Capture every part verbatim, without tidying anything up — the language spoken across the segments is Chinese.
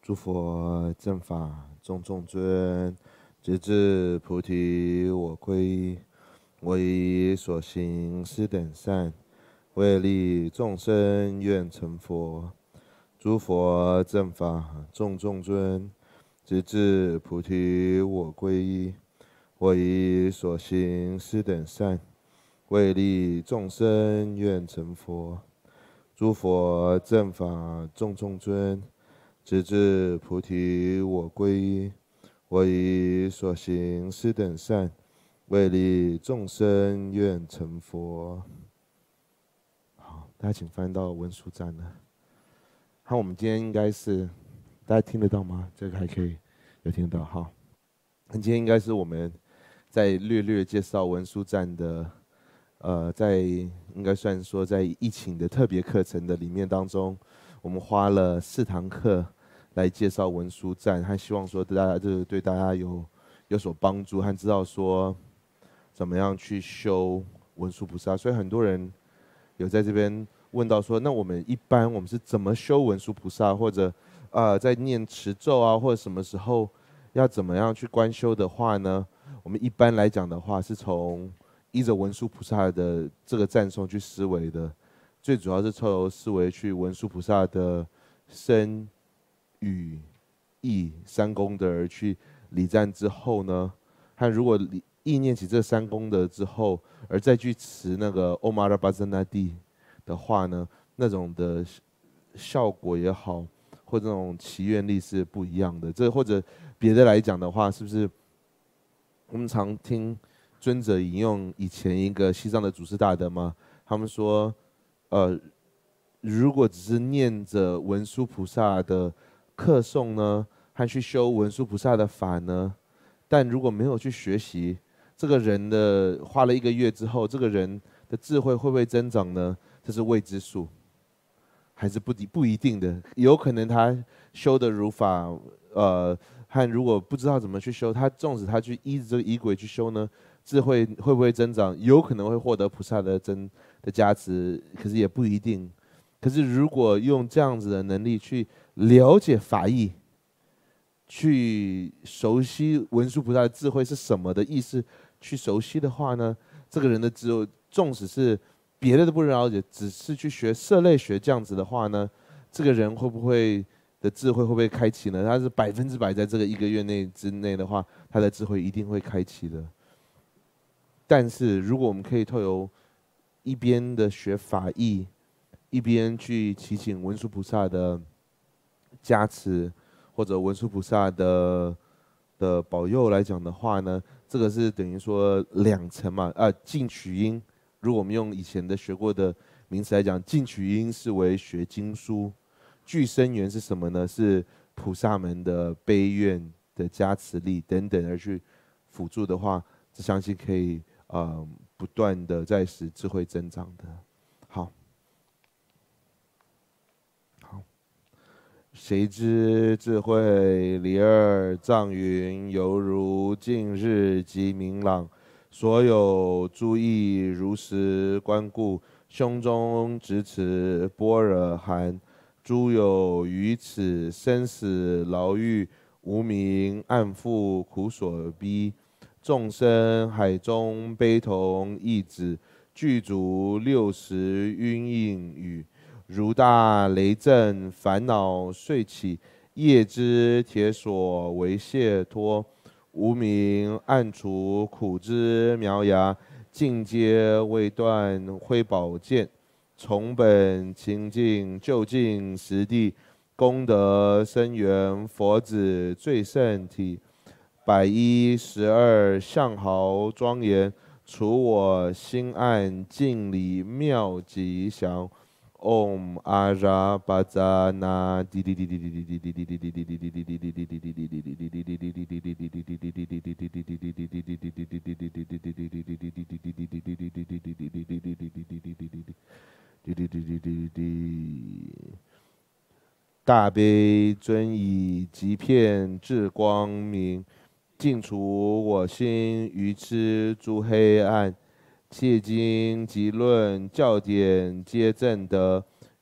诸佛正法众众尊，直至菩提我归依。我以所行施等善，为利众生愿成佛。诸佛正法众众尊，直至菩提我归依。我以所行施等善，为利众生愿成佛。诸佛正法众众尊，直至菩提我归依。我以所行施等善，为利众生愿成佛。好，大家请翻到文殊赞了。好，我们今天应该是大家听得到吗？这个还可以有听得到。好，今天应该是我们在略略介绍文殊赞的。呃，在应该算说在疫情的特别课程的里面当中，我们花了四堂课来介绍文殊赞，还希望说大家这个对大家有有所帮助，和知道说怎么样去修文殊菩萨。所以很多人有在这边问到说，那我们一般我们是怎么修文殊菩萨，或者呃在念持咒啊，或者什么时候要怎么样去观修的话呢？我们一般来讲的话，是从依着文殊菩萨的这个赞颂去思维的，最主要是从思维去文殊菩萨的身、语、意三功德而去礼赞之后呢，和如果意念起这三功德之后，而再去持那个 Om Mani Padme Hum 的话呢，那种的效果也好，或者那种祈愿力是不一样的。这或者别的来讲的话，是不是我们常听尊者引用以前一个西藏的祖师大德吗？他们说，呃，如果只是念着文殊菩萨的课诵呢，和去修文殊菩萨的法呢，但如果没有去学习，这个人的花了一个月之后，这个人的智慧会不会增长呢？这是未知数，还是不不一定的。有可能他修的如法，呃，和如果不知道怎么去修，他纵使他去依着这个仪轨去修呢，智慧会不会增长？有可能会获得菩萨的真的加持，可是也不一定。可是如果用这样子的能力去了解法义，去熟悉文殊菩萨的智慧是什么的意思，去熟悉的话呢，这个人的智慧，纵使是别的都不了解，只是去学色类学这样子的话呢，这个人会不会的智慧会不会开启呢？他是百分之百在这个一个月内之内的话，他的智慧一定会开启的。但是如果我们可以透由一边的学法义，一边去祈请文殊菩萨的加持，或者文殊菩萨的的保佑来讲的话呢，这个是等于说两层嘛，啊，进取因。如果我们用以前的学过的名词来讲，进取因是为学经书，具生缘是什么呢？是菩萨们的悲愿的加持力等等而去辅助的话，这相信可以呃不断的在使智慧增长的。好。谁知智慧离二藏云，犹如近日即明朗。所有诸义如实观顾，胸中直持般若含。诸有于此生死牢狱，无明暗覆苦所逼。众生海中悲同一子，具足六十晕应语。如大雷震，烦恼遂起，业之铁锁为解脱。无明暗除苦之苗芽，尽皆未断挥宝剑。从本清净就近实地，功德深缘佛子最胜体。百一十二相好庄严，除我心暗净理妙吉祥。Om Ara Bhajana di di di di di di di di di di di di di di 大悲尊以极片智光明，尽除我心愚痴诸黑暗。切经及论教典皆正得，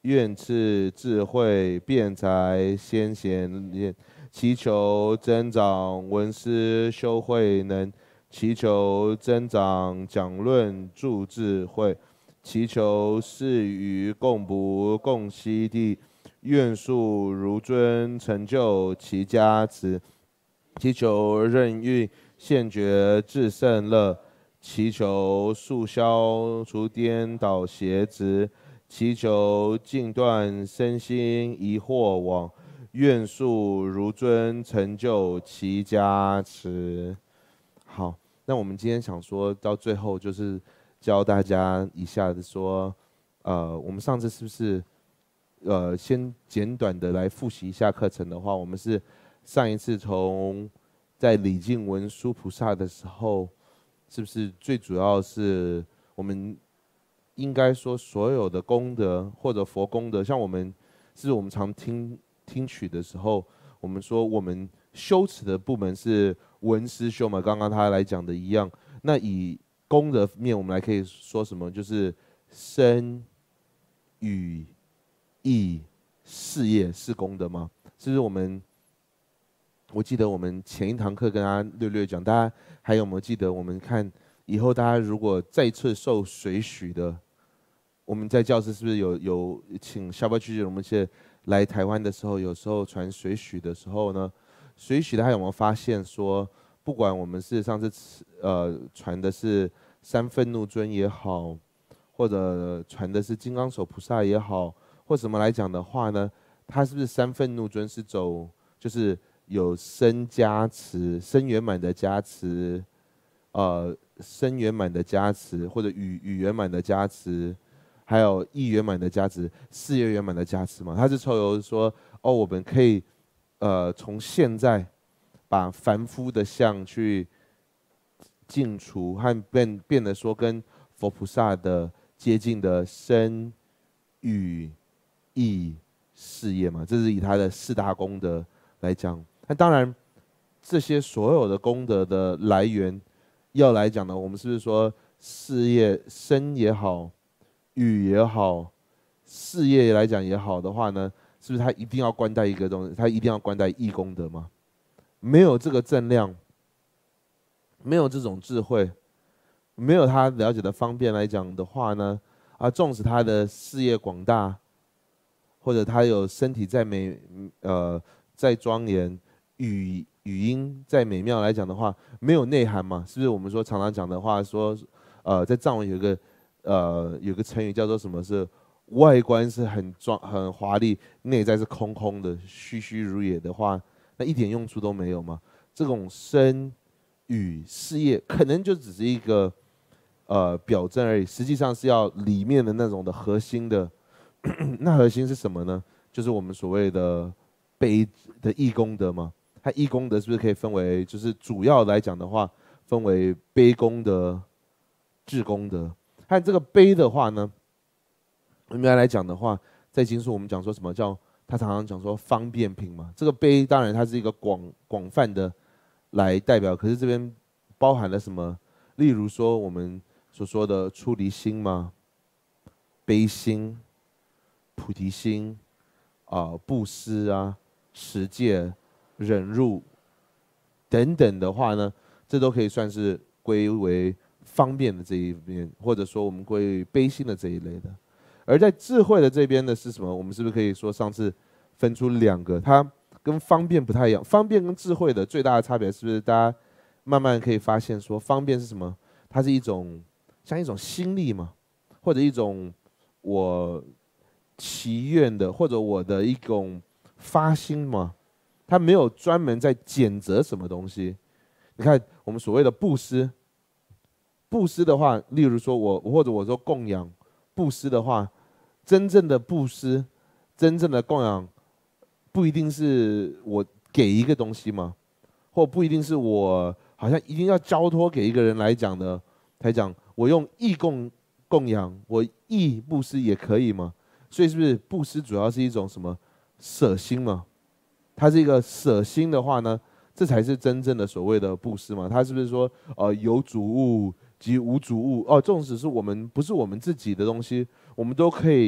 愿赐智慧、辩才、先贤言，祈求增长文思修慧能，祈求增长讲论助智慧，祈求事与共补共悉地，愿速如尊成就其家慈，祈求任运现觉至圣乐，祈求速消除颠倒邪执，祈求尽断身心疑惑网，愿速如尊成就其家慈。好，那我们今天想说到最后，就是教大家一下子说，呃，我们上次是不是呃先简短的来复习一下课程的话，我们是上一次从在礼敬文殊菩萨的时候，是不是最主要是我们应该说所有的功德或者佛功德，像我们是我们常听听取的时候，我们说我们修持的部门是文思修嘛，刚刚他来讲的一样。那以功德面，我们来可以说什么？就是身、语、意、事业是功德吗？是不是我们？我记得我们前一堂课跟大家略略讲，大家还有没有记得？我们看以后大家如果再次受水许的，我们在教室是不是有有请下班区我们是来台湾的时候，有时候传水许的时候呢，水许大家有没有发现说，不管我们是上次呃传的是三愤怒尊也好，或者传的是金刚手菩萨也好，或什么来讲的话呢，它是不是三愤怒尊是走就是有身加持、身圆满的加持，呃，身圆满的加持，或者语语圆满的加持，还有意圆满的加持，事业圆满的加持嘛？它是抽由说，哦，我们可以，呃，从现在把凡夫的相去净除和变变得说跟佛菩萨的接近的身、语、意、事业嘛，这是以他的四大功德来讲。那当然，这些所有的功德的来源，要来讲呢，我们是不是说事业身也好，语也好，事业来讲也好的话呢，是不是他一定要关带一个东西？他一定要关带义功德吗？没有这个正量，没有这种智慧，没有他了解的方便来讲的话呢，啊，纵使他的事业广大，或者他有身体再美，呃，再庄严。语语音再美妙来讲的话，没有内涵嘛？是不是我们说常常讲的话说，呃，在藏文有个呃有个成语叫做什么？是外观是很壮很华丽，内在是空空的、虚虚如也的话，那一点用处都没有嘛？这种身语事业可能就只是一个呃表征而已，实际上是要里面的那种的核心的。那核心是什么呢？就是我们所谓的悲的义功德嘛。它义功德是不是可以分为，就是主要来讲的话，分为悲功德、智功德。和这个悲的话呢，我们来讲的话，在经书我们讲说什么叫，他常常讲说方便品嘛。这个悲当然它是一个广广泛的来代表，可是这边包含了什么？例如说我们所说的出离心嘛，悲心、菩提心啊、呃、布施啊、持戒。忍辱等等的话呢，这都可以算是归为方便的这一边，或者说我们归为悲心的这一类的。而在智慧的这边呢是什么？我们是不是可以说上次分出两个，它跟方便不太一样？方便跟智慧的最大的差别是不是大家慢慢可以发现说，方便是什么？它是一种像一种心力嘛，或者一种我祈愿的，或者我的一种发心嘛。他没有专门在谴责什么东西。你看，我们所谓的布施，布施的话，例如说我或者我说供养，布施的话，真正的布施，真正的供养，不一定是我给一个东西嘛，或不一定是我好像一定要交托给一个人来讲的，来讲我用义供供养，我义布施也可以嘛。所以是不是布施主要是一种什么舍心嘛？它是一个舍心的话呢，这才是真正的所谓的布施嘛。它是不是说，呃，有主物及无主物？哦，纵使是我们不是我们自己的东西，我们都可以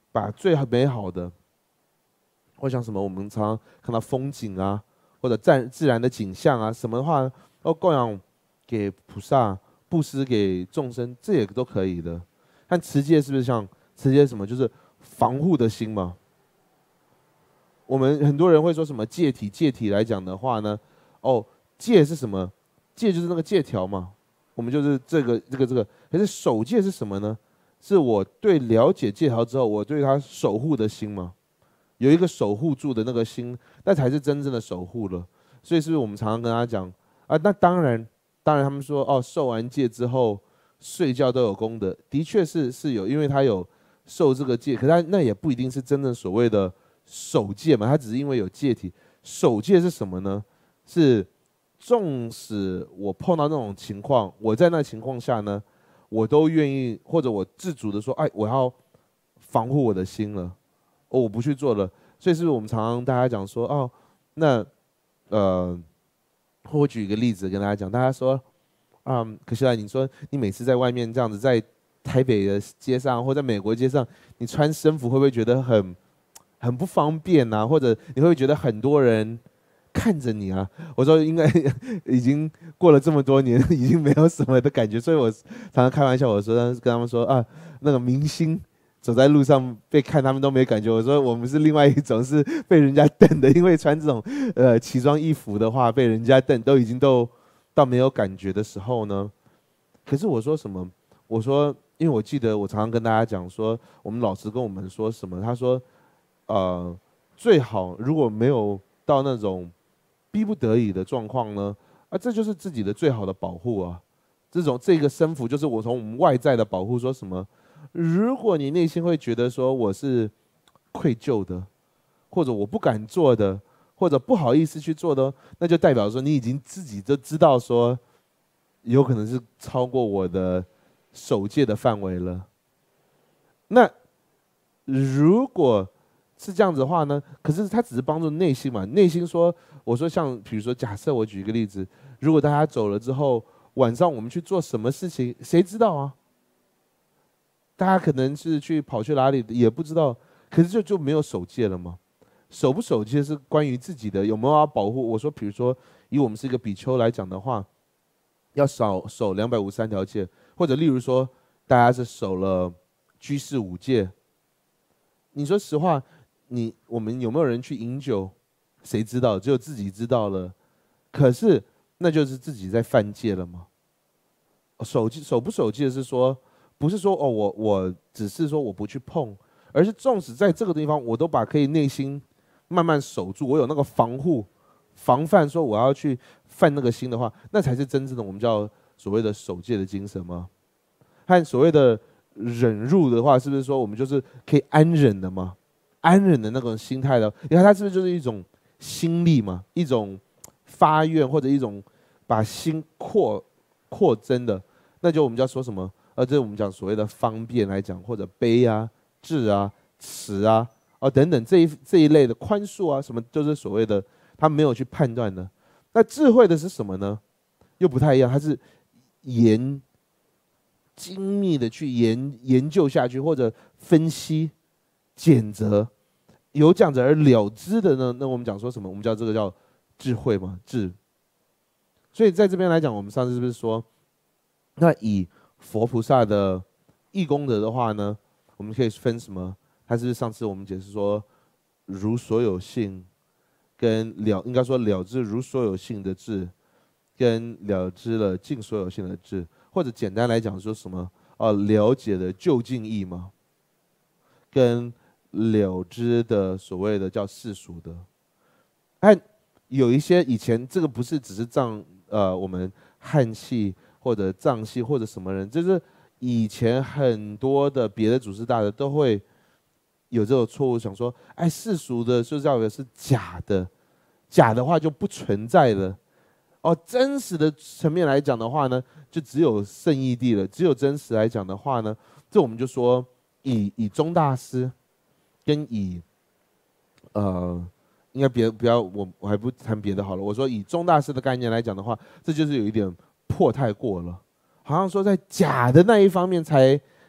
把最美好的，或像什么我们常常看到风景啊，或者自自然的景象啊，什么的话，要供养给菩萨，布施给众生，这也都可以的。但持戒是不是像持戒什么，就是防护的心嘛？我们很多人会说什么戒体，戒体来讲的话呢，哦，戒是什么？戒就是那个戒条嘛，我们就是这个这个这个。可是守戒是什么呢？是我对了解戒条之后，我对它守护的心嘛，有一个守护住的那个心，那才是真正的守护了。所以是不是我们常常跟他讲啊？那当然，当然他们说哦，受完戒之后睡觉都有功德，的确是是有，因为他有受这个戒，可是他那也不一定是真正所谓的守戒嘛，他只是因为有戒体。守戒是什么呢？是纵使我碰到那种情况，我在那情况下呢，我都愿意，或者我自主的说，哎，我要防护我的心了，哦，我不去做了。所以是不是我们常常大家讲说，哦，那呃，或我举一个例子跟大家讲，大家说，嗯，可是啊，你说你每次在外面这样子，在台北的街上或在美国街上，你穿僧服会不会觉得很很不方便啊？或者你会不会觉得很多人看着你啊？我说应该已经过了这么多年，已经没有什么的感觉，所以我常常开玩笑，我说跟他们说啊，那个明星走在路上被看，他们都没感觉。我说我们是另外一种，是被人家瞪的，因为穿这种呃奇装异服的话，被人家瞪，都已经都到没有感觉的时候呢。可是我说什么？我说，因为我记得我常常跟大家讲说，我们老师跟我们说什么？他说，呃，最好如果没有到那种逼不得已的状况呢，啊，这就是自己的最好的保护啊。这种这个身服就是我从我们外在的保护，说什么？如果你内心会觉得说我是愧疚的，或者我不敢做的，或者不好意思去做的，那就代表说你已经自己就知道说，有可能是超过我的守戒的范围了。那如果是这样子的话呢？可是它只是帮助内心嘛。内心说，我说像比如说，假设我举一个例子，如果大家走了之后，晚上我们去做什么事情，谁知道啊？大家可能是去跑去哪里也不知道，可是就就没有守戒了吗？守不守戒是关于自己的，有没有要保护？我说，比如说以我们是一个比丘来讲的话，要少守两百五十三条戒，或者例如说大家是守了居士五戒，你说实话。你我们有没有人去饮酒？谁知道？只有自己知道了。可是那就是自己在犯戒了吗？守戒守不守戒是说，不是说哦，我我只是说我不去碰，而是纵使在这个地方，我都把可以内心慢慢守住，我有那个防护、防范，说我要去犯那个心的话，那才是真正的我们叫所谓的守戒的精神吗？和所谓的忍辱的话，是不是说我们就是可以安忍的吗？安忍的那种心态的，你看它是不是就是一种心力嘛，一种发愿或者一种把心扩扩增的，那就我们叫说什么？呃，这是我们讲所谓的方便来讲，或者悲啊、智啊、慈啊、哦等等这一这一类的宽恕啊，什么就是所谓的他没有去判断的。那智慧的是什么呢？又不太一样，它是研精密的去研研究下去，或者分析。谴责，有这样子而了之的呢？那我们讲说什么？我们叫这个叫智慧嘛，智。所以在这边来讲，我们上次是不是说，那以佛菩萨的义功德的话呢，我们可以分什么？还是上次我们解释说，如所有性，跟了应该说了知如所有性的智，跟了知了尽所有性的智，或者简单来讲说什么？哦，了解的究竟义嘛，跟了知的所谓的叫世俗的，但有一些以前这个不是只是藏呃我们汉系或者藏系或者什么人，就是以前很多的别的祖师大德都会有这种错误，想说，哎，世俗的就叫的是假的，假的话就不存在了。哦，真实的层面来讲的话呢，就只有圣义谛了。只有真实来讲的话呢，这我们就说以以宗大师。跟以，呃，应该别不要我我还不谈别的好了。我说以宗大师的概念来讲的话，这就是有一点破太过了，好像说在假的那一方面才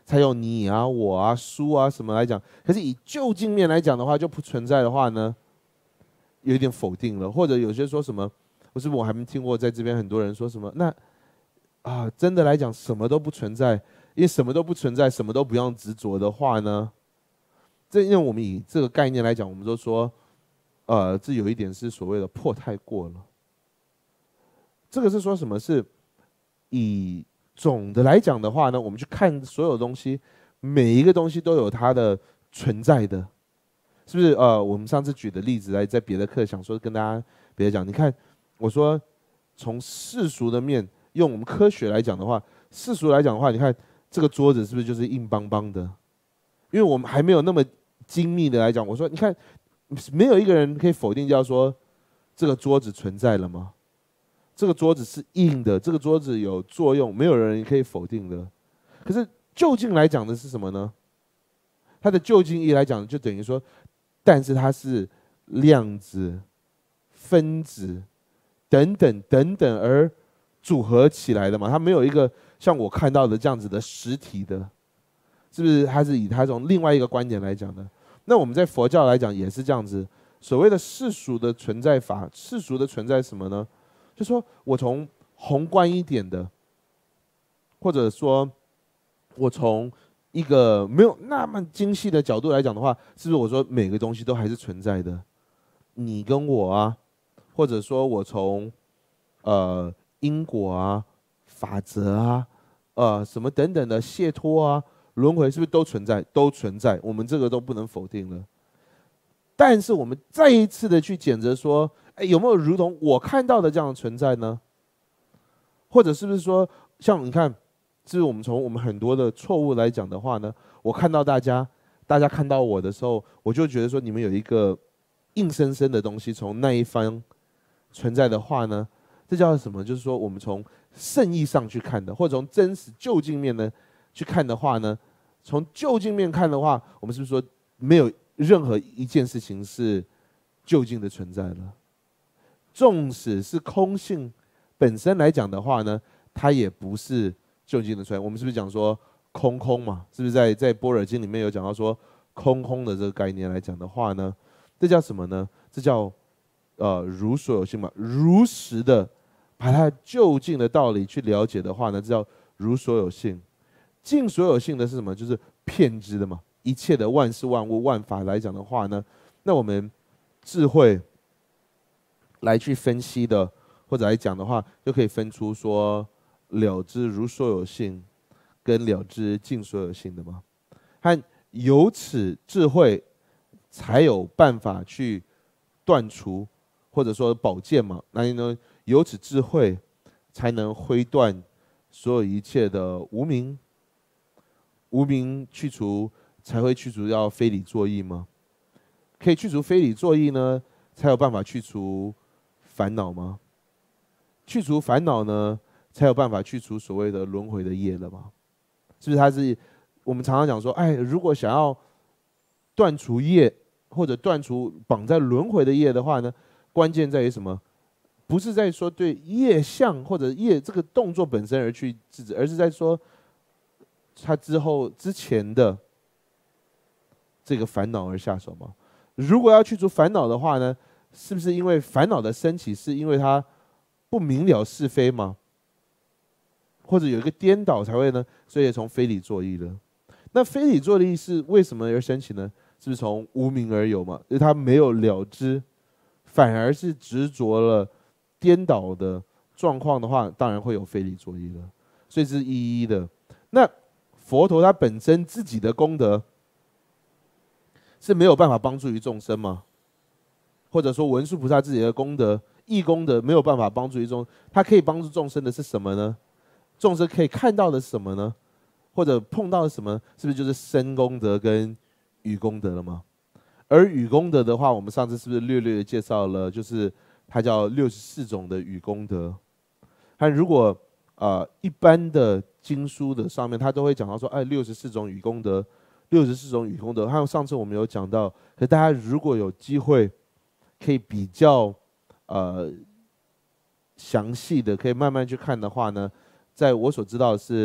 才有你啊、我啊、书啊什么来讲。可是以就近面来讲的话，就不存在的话呢，有一点否定了。或者有些说什么，我是不是我还没听过，在这边很多人说什么，那啊，真的来讲什么都不存在，因为什么都不存在，什么都不用执着的话呢，这因为我们以这个概念来讲，我们都说，呃，这有一点是所谓的破太过了。这个是说什么？是以总的来讲的话呢，我们去看所有东西，每一个东西都有它的存在的，是不是？呃，我们上次举的例子来，在别的课想说跟大家别的讲，你看，我说从世俗的面，用我们科学来讲的话，世俗来讲的话，你看这个桌子是不是就是硬邦邦的？因为我们还没有那么精密的来讲，我说你看，没有一个人可以否定掉说这个桌子存在了吗？这个桌子是硬的，这个桌子有作用，没有人可以否定的。可是就近来讲的是什么呢？它的就近义来讲，就等于说，但是它是量子、分子等等等等而组合起来的嘛，它没有一个像我看到的这样子的实体的，是不是？它是以它从另外一个观点来讲的。那我们在佛教来讲也是这样子，所谓的世俗的存在法，世俗的存在什么呢？就说我从宏观一点的，或者说我从一个没有那么精细的角度来讲的话，是不是我说每个东西都还是存在的？你跟我啊，或者说我从呃因果啊、法则啊、呃什么等等的解脱啊、轮回，是不是都存在？都存在，我们这个都不能否定了。但是我们再一次的去谴责说，哎，有没有如同我看到的这样的存在呢？或者是不是说，像你看，就是我们从我们很多的错误来讲的话呢，我看到大家，大家看到我的时候，我就觉得说你们有一个硬生生的东西从那一方存在的话呢，这叫什么？就是说我们从圣意上去看的，或者从真实就近面呢去看的话呢，从就近面看的话，我们是不是说没有任何一件事情是就近的存在了？纵使是空性本身来讲的话呢，它也不是就近的存在。我们是不是讲说空空嘛？是不是在在般若经里面有讲到说空空的这个概念来讲的话呢，这叫什么呢？这叫呃如所有性嘛，如实的把它就近的道理去了解的话呢，这叫如所有性。尽所有性的是什么？就是遍知的嘛。一切的万事万物万法来讲的话呢，那我们智慧来去分析的，或者来讲的话，就可以分出说了知如所有性，跟了知尽所有性的嘛。和有此智慧，才有办法去断除，或者说保健嘛。那呢，有此智慧，才能挥断所有一切的无明。无明去除，才会去除掉非理作意吗？可以去除非理作意呢，才有办法去除烦恼吗？去除烦恼呢，才有办法去除所谓的轮回的业了吗？是不是？它是我们常常讲说，哎，如果想要断除业，或者断除绑在轮回的业的话呢，关键在于什么？不是在说对业相或者业这个动作本身而去制止，而是在说他之后之前的这个烦恼而下手吗？如果要去除烦恼的话呢，是不是因为烦恼的升起是因为他不明了是非吗？或者有一个颠倒才会呢？所以从非理作意了。那非理作意是为什么而升起呢？是不是从无明而有嘛？因为他没有了知，反而是执着了颠倒的状况的话，当然会有非理作意了。所以是一一的。那佛陀他本身自己的功德是没有办法帮助于众生吗？或者说文殊菩萨自己的功德、义功德没有办法帮助于众生，他可以帮助众生的是什么呢？众生可以看到的是什么呢？或者碰到的什么？是不是就是身功德跟语功德了吗？而语功德的话，我们上次是不是略略的介绍了？就是它叫六十四种的语功德。和如果呃一般的经书的上面，它都会讲到说，哎，六十四种语功德，六十四种语功德。还有上次我们有讲到，可大家如果有机会，可以比较呃详细的，可以慢慢去看的话呢，在我所知道的是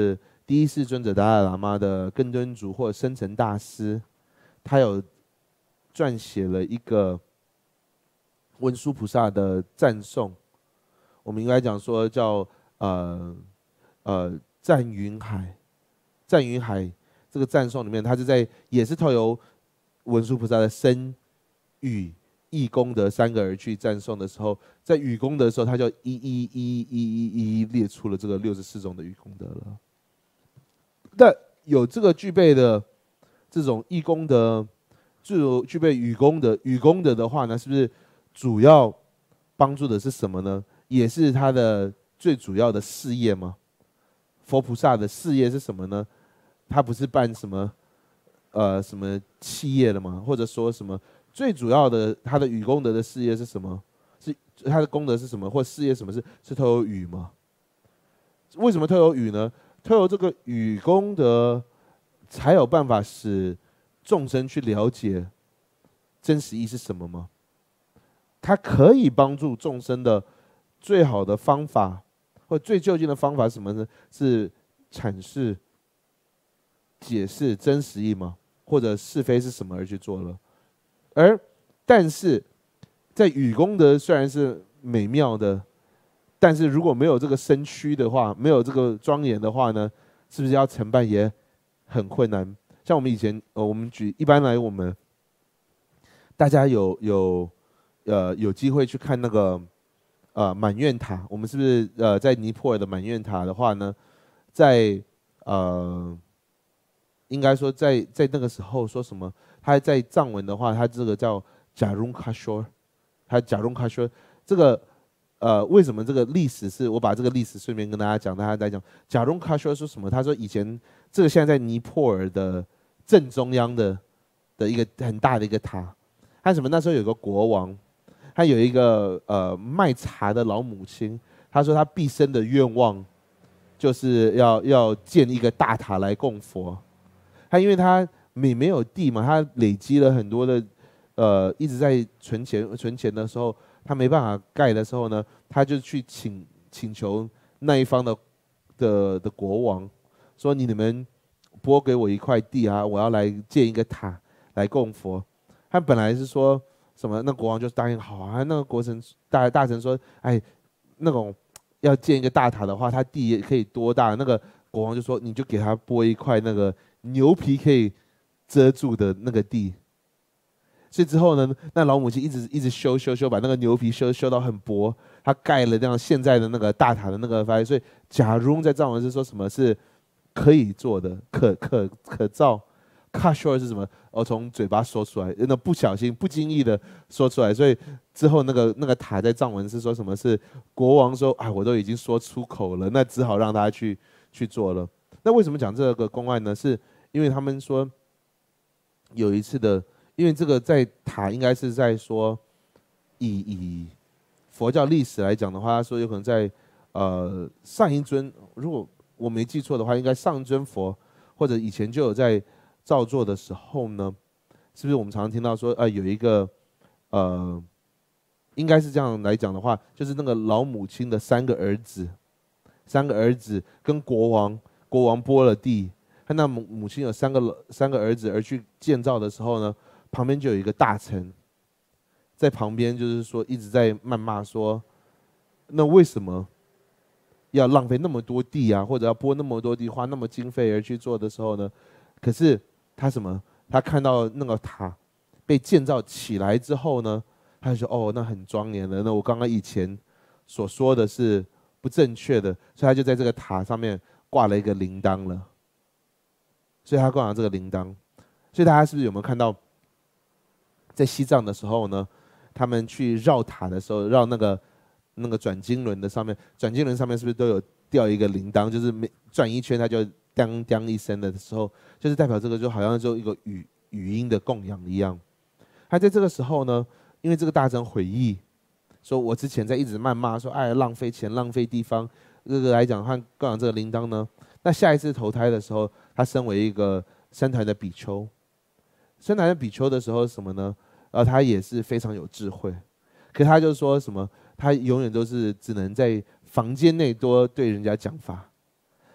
第一世尊者达赖喇嘛的根敦族或生成大师，他有撰写了一个文殊菩萨的赞颂，我们应该讲说叫呃呃赞云海，赞云海这个赞颂里面，它是在也是透由文殊菩萨的身语意功德三个而去赞颂的时候，在语功德的时候，他就一一一一一一一列出了这个六十四种的语功德了。那有这个具备的这种义功德，就具备语功德，语功德的话呢，是不是主要帮助的是什么呢？也是他的最主要的事业吗？佛菩萨的事业是什么呢？他不是办什么呃什么企业的吗？或者说什么最主要的他的语功德的事业是什么？是他的功德是什么？或事业什么是是透有语吗？为什么透有语呢？透有这个语功德，才有办法使众生去了解真实意是什么吗？它可以帮助众生的最好的方法，或最就近的方法是什么呢？是阐释、解释真实意吗？或者是非是什么而去做了？而但是在语功德虽然是美妙的，但是如果没有这个身躯的话，没有这个庄严的话呢，是不是要承办也很困难？像我们以前，呃，我们举一般来，我们大家有有呃有机会去看那个呃满愿塔，我们是不是呃在尼泊尔的满愿塔的话呢，在呃应该说在在那个时候说什么？他在藏文的话，他这个叫贾荣卡说，他贾荣卡说这个。呃，为什么这个历史是我把这个历史顺便跟大家讲，大家在讲贾荣卡说说什么？他说以前这个现在在尼泊尔的正中央的的一个很大的一个塔，他什么？那时候有个国王，他有一个呃卖茶的老母亲，他说他毕生的愿望就是要要建一个大塔来供佛。他因为他每没有地嘛，他累积了很多的呃一直在存钱存钱的时候。他没办法盖的时候呢，他就去请请求那一方的的的国王，说你们拨给我一块地啊，我要来建一个塔来供佛。他本来是说什么，那国王就答应好啊。那个国臣大大臣说，哎，那种要建一个大塔的话，他地也可以多大？那个国王就说，你就给他拨一块那个牛皮可以遮住的那个地。所以之后呢，那老母亲一直一直修修修，把那个牛皮修修到很薄，他盖了这样现在的那个大塔的那个发现。所以假如在藏文是说什么是可以做的，可可可造。卡修是什么？哦，从嘴巴说出来，那不小心不经意的说出来。所以之后那个那个塔在藏文是说什么是国王说，哎，我都已经说出口了，那只好让他去去做了。那为什么讲这个公案呢？是因为他们说有一次的。因为这个在塔应该是在说以，以以佛教历史来讲的话，他说有可能在呃上一尊，如果我没记错的话，应该上一尊佛或者以前就有在造作的时候呢，是不是我们常常听到说，呃有一个呃应该是这样来讲的话，就是那个老母亲的三个儿子，三个儿子跟国王，国王拨了地，他那母母亲有三个三个儿子而去建造的时候呢。旁边就有一个大臣，在旁边就是说一直在谩骂说，那为什么要浪费那么多地啊，或者要拨那么多地，花那么经费而去做的时候呢？可是他什么？他看到那个塔被建造起来之后呢，他就说：“哦，那很庄严的。那我刚刚以前所说的是不正确的，所以他就在这个塔上面挂了一个铃铛了。所以他挂了这个铃铛，所以大家是不是有没有看到？”在西藏的时候呢，他们去绕塔的时候，绕那个那个转经轮的上面，转经轮上面是不是都有吊一个铃铛？就是每转一圈，它就当当一声的时候，就是代表这个就好像就一个语语音的供养一样。他在这个时候呢，因为这个大臣悔意，说我之前在一直谩骂说，哎，浪费钱、浪费地方，这个来讲，他供养这个铃铛呢，那下一次投胎的时候，他身为一个僧团的比丘。僧团的比丘的时候什么呢？呃，他也是非常有智慧，可他就说什么？他永远都是只能在房间内多对人家讲法，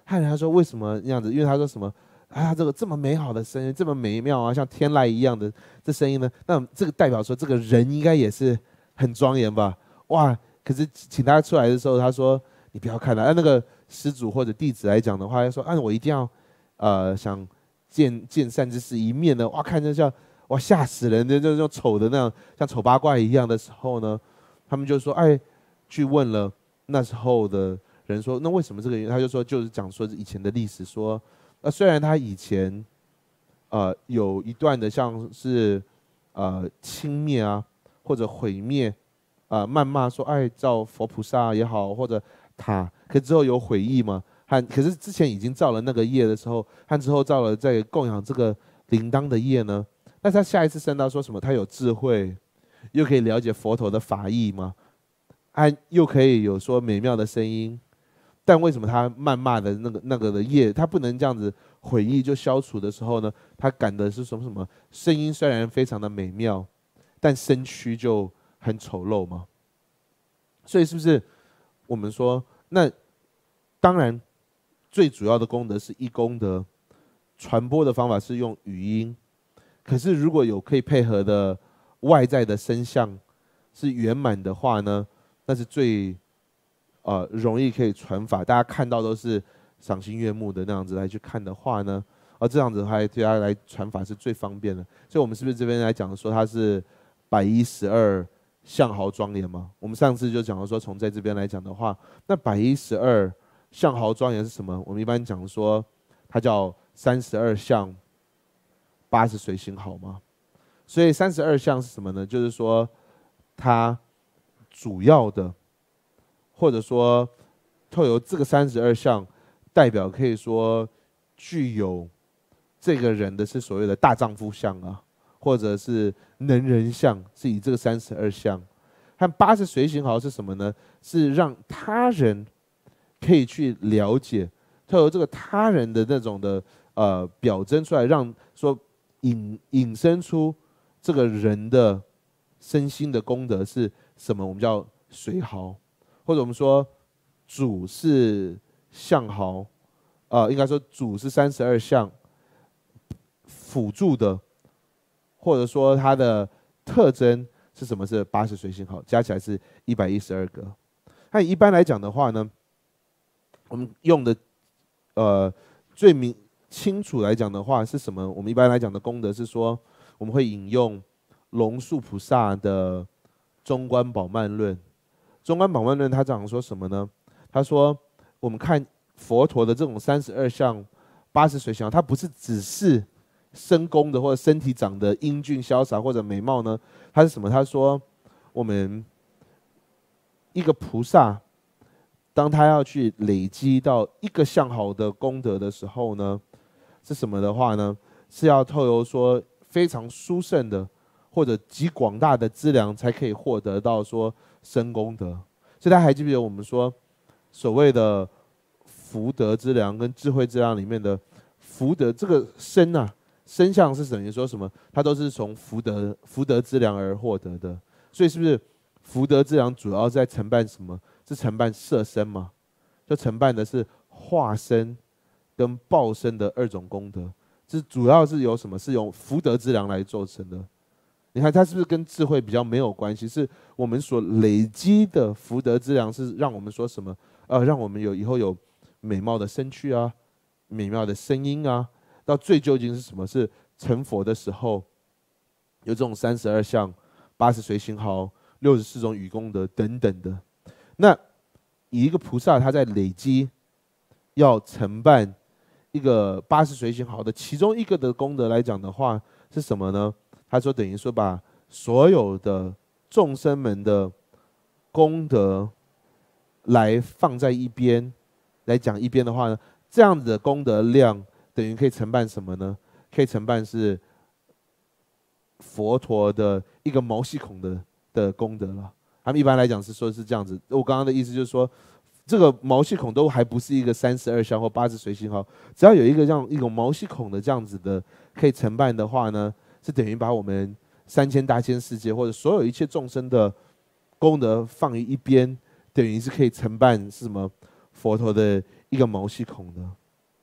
汉人他说为什么那样子？因为他说什么？啊，这个这么美好的声音，这么美妙啊，像天籁一样的这声音呢？那这个代表说这个人应该也是很庄严吧？哇！可是请他出来的时候，他说你不要看了。按、啊、那个施主或者弟子来讲的话，他说啊，我一定要呃想见见善知识一面的。哇，看着像哇吓死人的，就就丑的那样，像丑八怪一样的时候呢，他们就说哎，去问了那时候的人说，那为什么这个原因？他就说就是讲说以前的历史说。那虽然他以前，呃，有一段的像是，呃，轻蔑啊，或者毁灭，啊、呃，谩骂说，哎，造佛菩萨也好，或者塔，可之后有悔意嘛？和可是之前已经造了那个业的时候，和之后造了在供养这个铃铛的业呢？那他下一次升到说什么？他有智慧，又可以了解佛陀的法义吗？还又可以有说美妙的声音。但为什么他谩骂的那个那个的业，他不能这样子悔意就消除的时候呢？他感的是什么什么？声音虽然非常的美妙，但身躯就很丑陋嘛。所以是不是我们说，那当然最主要的功德是一功德，传播的方法是用语音。可是如果有可以配合的外在的声相是圆满的话呢，那是最。呃，容易可以传法，大家看到都是赏心悦目的那样子来去看的话呢，而这样子的话对大家来传法是最方便的。所以，我们是不是这边来讲说它是百一十二相好庄严嘛？我们上次就讲了说，从在这边来讲的话，那百一十二相好庄严是什么？我们一般讲说它叫三十二相八十随行好吗？所以三十二相是什么呢？就是说它主要的。或者说，透由这个三十二相，代表可以说具有这个人的是所谓的大丈夫相啊，或者是能人相，是以这个三十二相。和八十随行好是什么呢？是让他人可以去了解，透由这个他人的那种的呃表征出来，让说引引申出这个人的身心的功德是什么？我们叫随好。或者我们说，主是相好，呃，应该说主是三十二相辅助的，或者说它的特征是什么？是八十随行好，加起来是一百一十二个。那一般来讲的话呢，我们用的呃最明清楚来讲的话是什么？我们一般来讲的功德是说，我们会引用龙树菩萨的《中观宝鬘论》。中观宝鬘论他讲说什么呢？他说，我们看佛陀的这种三十二相、八十随行好，它不是只是身功的或者身体长得英俊潇洒或者美貌呢？它是什么？他说，我们一个菩萨，当他要去累积到一个相好的功德的时候呢，是什么的话呢？是要透由说非常殊胜的或者极广大的资粮，才可以获得到说。身功德，所以大家还记不记得我们说所谓的福德之粮跟智慧之粮里面的福德这个身啊，身相是等于说什么？它都是从福德福德之粮而获得的。所以是不是福德之粮主要在承办什么？是承办色身嘛？就承办的是化身跟报身的二种功德。这主要是由什么？是用福德之粮来做成的。你看它是不是跟智慧比较没有关系？是我们所累积的福德之粮，是让我们说什么？呃，让我们有以后有美貌的身躯啊，美妙的声音啊，到最究竟是什么？是成佛的时候，有这种三十二相、八十随行好、六十四种语功德等等的。那以一个菩萨他在累积，要承办一个八十随行好的其中一个的功德来讲的话，是什么呢？他说，等于说把所有的众生们的功德来放在一边，来讲一边的话呢，这样子的功德量等于可以承办什么呢？可以承办是佛陀的一个毛细孔的的功德了。他们一般来讲是说是这样子。我刚刚的意思就是说，这个毛细孔都还不是一个三十二相或八十随行好，只要有一个这样一种毛细孔的这样子的可以承办的话呢。是等于把我们三千大千世界或者所有一切众生的功德放于一边，等于是可以承办是什么佛陀的一个毛细孔的。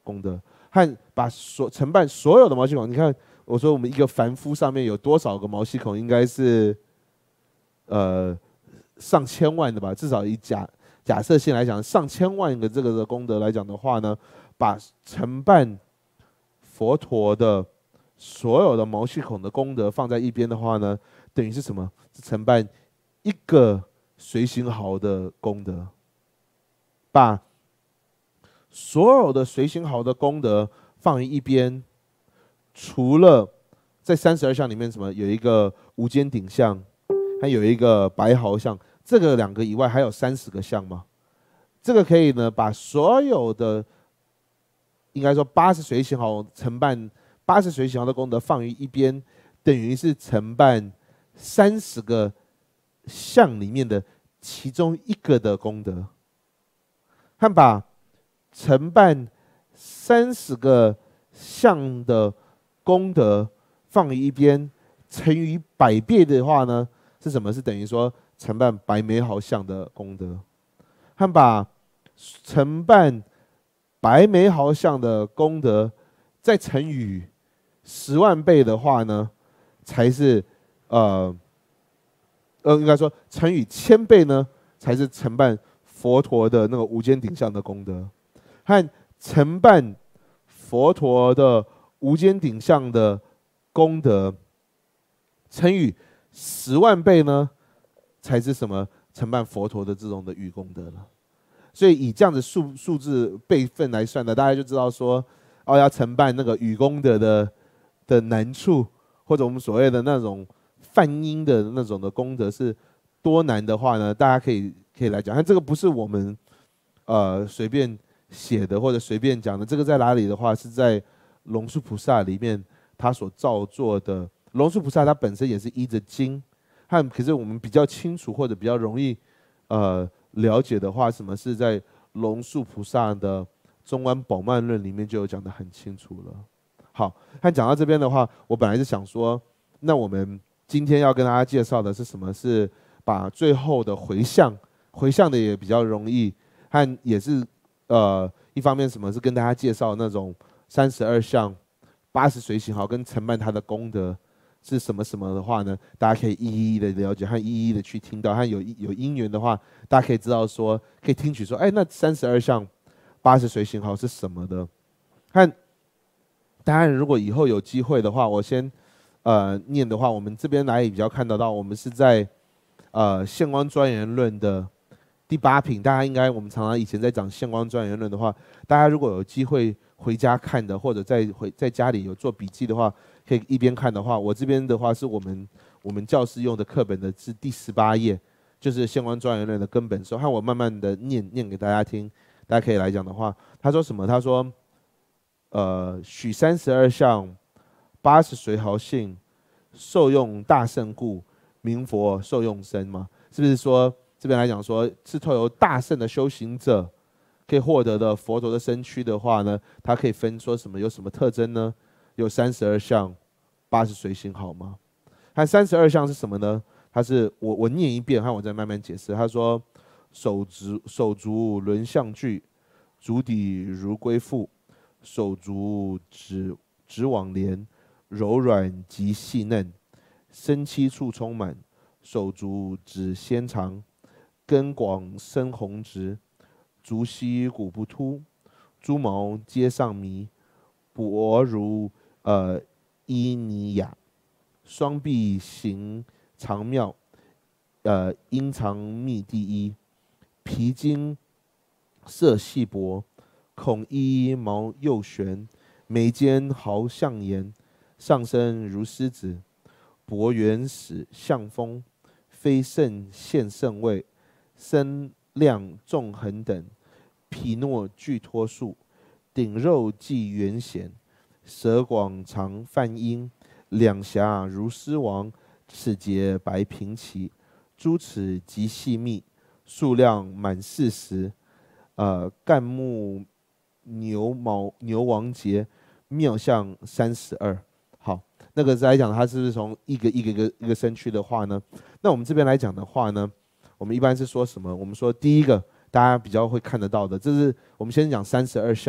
功德，和把所承办所有的毛细孔。你看，我说我们一个凡夫上面有多少个毛细孔？应该是呃上千万的吧，至少以假假设性来讲，上千万个这个的功德来讲的话呢，把承办佛陀的所有的毛细孔的功德放在一边的话呢，等于是什么？是承办一个随行好的功德，把所有的随行好的功德放于一边，除了在三十二相里面什么有一个无间顶相，还有一个白毫相，这个两个以外还有三十个相吗？这个可以呢，把所有的应该说八十随行好承办八十随行好的功德放于一边，等于是承办三十个相里面的其中一个的功德，和把承办三十个相的功德放于一边，乘以百倍的话呢，是什么？是等于说承办百美好相的功德，和把承办百美好相的功德再乘以十万倍的话呢，才是呃呃，应该说乘以千倍呢，才是承办佛陀的那个无间顶相的功德，和承办佛陀的无间顶相的功德乘以十万倍呢，才是什么？承办佛陀的这种的余功德了。所以以这样子数数字辈分来算的，大家就知道说，哦，要承办那个余功德的的难处，或者我们所谓的那种泛音的那种的功德是多难的话呢，大家可以可以来讲。但这个不是我们呃随便写的或者随便讲的，这个在哪里的话，是在龙树菩萨里面他所造作的。龙树菩萨他本身也是依着经，和可是我们比较清楚或者比较容易呃了解的话，什么是在龙树菩萨的《中观宝鬘论》里面就有讲得很清楚了。好，看讲到这边的话，我本来是想说，那我们今天要跟大家介绍的是什么？是把最后的回向，回向的也比较容易，和也是呃一方面什么是跟大家介绍那种三十二相、八十随行好跟承办他的功德是什么什么的话呢，大家可以一一的了解和一一的去听到，和有有因缘的话，大家可以知道说，可以听取说，哎，那三十二相、八十随行好是什么的？和当然，如果以后有机会的话，我先呃念的话，我们这边来也比较看得到，我们是在呃现光庄严论的第八品。大家应该我们常常以前在讲现光庄严论的话，大家如果有机会回家看的，或者在回在家里有做笔记的话，可以一边看的话，我这边的话是我们我们教室用的课本的是第十八页，就是现光庄严论的根本说，和我慢慢的念念给大家听，大家可以来讲的话，他说什么？他说，呃，许三十二相，八十随好性，受用大圣故，名佛受用身嘛？是不是说这边来讲说，是透由大圣的修行者可以获得的佛陀的身躯的话呢，它可以分说什么？有什么特征呢？有三十二相，八十随行好吗？它三十二相是什么呢？它是我我念一遍，看我再慢慢解释。他说：手足手足轮相具，足底如龟腹，手足指指网连，柔软及细嫩，身七处充满，手足指纤长，根广深红直，足膝骨不突，诸毛皆上弥，薄如呃伊尼亚，双臂形长妙，呃阴长密第一，皮筋色细薄，孔衣毛右旋，眉间毫象颜，上身如狮子，脖原始像风，非圣现圣位，身量纵横等，皮诺具脱束，顶肉髻圆显，舌广长泛音，两颊如狮王，齿节白平齐，诸齿极细密，数量满四十。呃，干木牛毛牛王节，妙相三十二。好，那个来讲，它是不是从一个一个一个一个身躯的话呢？那我们这边来讲的话呢，我们一般是说什么？我们说第一个大家比较会看得到的，这是我们先讲三十二相。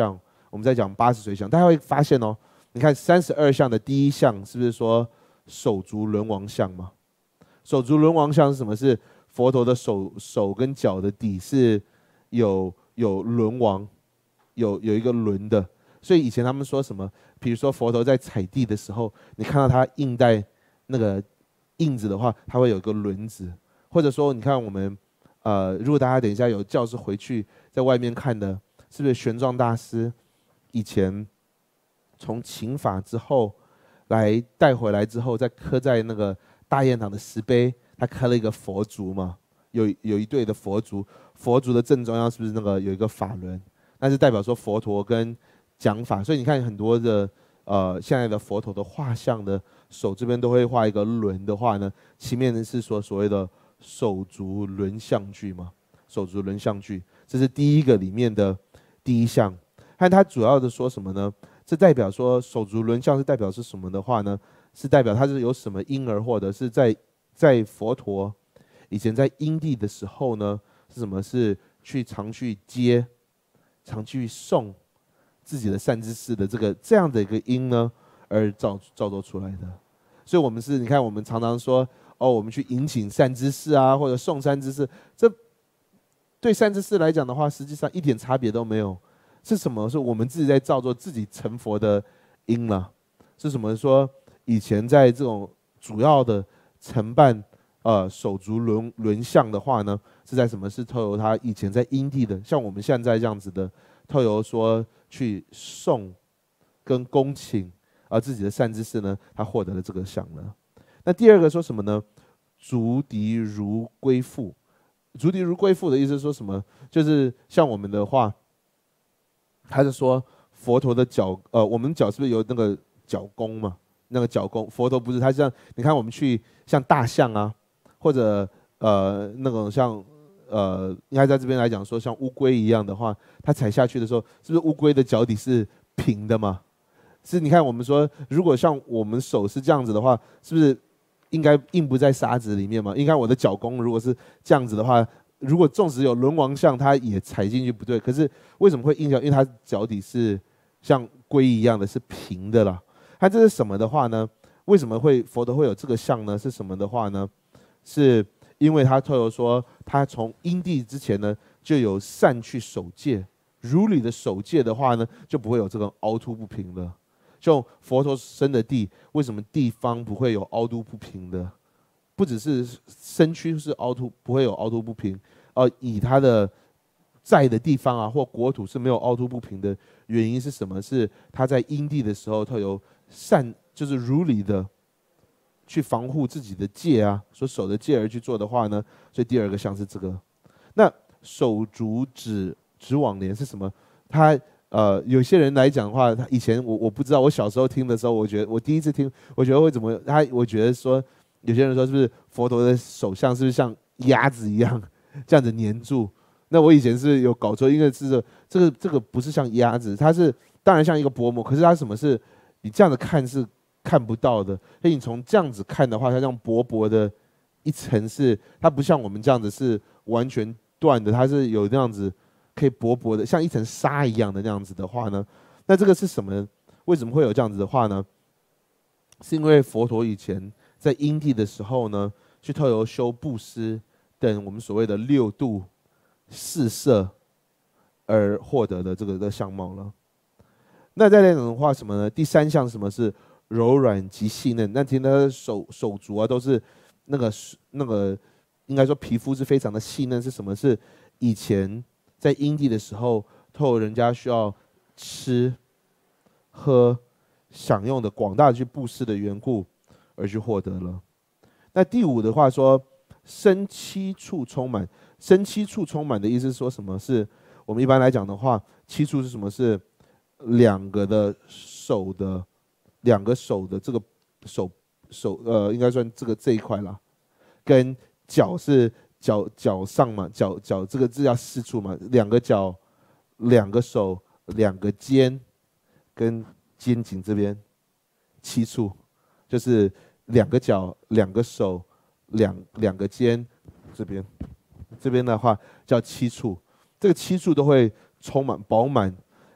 我们在讲八十随想，大家会发现哦，你看三十二相的第一项是不是说手足轮王相嘛？手足轮王相是什么？是佛陀的手手跟脚的底是有有轮王，有有一个轮的。所以以前他们说什么？比如说佛陀在踩地的时候，你看到他印在那个印子的话，它会有一个轮子。或者说，你看我们呃，如果大家等一下有教室回去在外面看的，是不是玄奘大师以前从请法之后来带回来之后，再刻在那个大雁堂的石碑，他刻了一个佛足嘛，有有一对的佛足，佛足的正中央是不是那个有一个法轮？那是代表说佛陀跟讲法，所以你看很多的呃现在的佛陀的画像的手这边都会画一个轮的话呢，前面是说所谓的手足轮相句嘛，手足轮相句，这是第一个里面的第一项。看它主要的说什么呢？这代表说手足轮相是代表是什么的话呢？是代表它是由什么因而获得？是在在佛陀以前在因地的时候呢，是什么？是去常去接、常去送自己的善知识的这个这样的一个因呢，而造造作出来的。所以，我们是你看，我们常常说哦，我们去迎请善知识啊，或者送善知识，这对善知识来讲的话，实际上一点差别都没有。是什么？是我们自己在造作自己成佛的因了。是什么？说以前在这种主要的承办呃手足轮轮相的话呢，是在什么？是透由他以前在因地的，像我们现在这样子的，透由说去送跟恭请而自己的善知识呢，他获得了这个相了。那第二个说什么呢？足敌如归父。足敌如归父的意思是说什么？就是像我们的话。他是说佛陀的脚，呃，我们脚是不是有那个脚弓嘛？那个脚弓，佛陀不是，他像你看我们去像大象啊，或者呃那种像呃，应该在这边来讲说像乌龟一样的话，它踩下去的时候，是不是乌龟的脚底是平的嘛？是，你看我们说，如果像我们手是这样子的话，是不是应该印不在沙子里面嘛？应该我的脚弓如果是这样子的话。如果纵使有轮王相，它也踩进去不对。可是为什么会印象？因为它脚底是像龟一样的，是平的啦。它这是什么的话呢？为什么会佛陀会有这个相呢？是什么的话呢？是因为他透露说，他从因地之前呢，就有善去守戒，如理的守戒的话呢，就不会有这个凹凸不平的。像佛陀生的地，为什么地方不会有凹凸不平的？不只是身躯是凹凸，不会有凹凸不平，呃，以他的在的地方啊，或国土是没有凹凸不平的原因是什么？是他在因地的时候，他有善，就是如理的去防护自己的戒啊，所守的戒而去做的话呢，所以第二个像是这个。那手足指指网莲是什么？他呃，有些人来讲的话，他以前我我不知道，我小时候听的时候，我觉得我第一次听，我觉得会怎么？他我觉得说。有些人说是不是佛陀的手相是不是像鸭子一样这样子黏住？那我以前是有搞错，因为是这个这个不是像鸭子，它是当然像一个薄膜，可是它什么是你这样子看是看不到的。所以你从这样子看的话，它像薄薄的一层是，它不像我们这样子是完全断的，它是有那样子可以薄薄的，像一层纱一样的那样子的话呢，那这个是什么？为什么会有这样子的话呢？是因为佛陀以前。在因地的时候呢，去透由修布施等我们所谓的六度、四摄而获得的这个的相貌了。那在那种的话，什么呢？第三项什么是柔软及细嫩？那听他的手手足啊，都是那个那个，应该说皮肤是非常的细嫩。是什么？是以前在因地的时候，透由人家需要吃、喝、享用的广大的去布施的缘故。而去获得了。那第五的话说，生七处充满，生七处充满的意思是说什么？是我们一般来讲的话，七处是什么？是两个的手的，两个手的这个手手呃，应该算这个这一块啦，跟脚是脚脚上嘛，脚脚这个字要四处嘛，两个脚，两个手，两个肩，跟肩颈这边七处，就是。两个脚，两个手，两两个肩，这边，这边的话叫七处，这个七处都会充满饱满，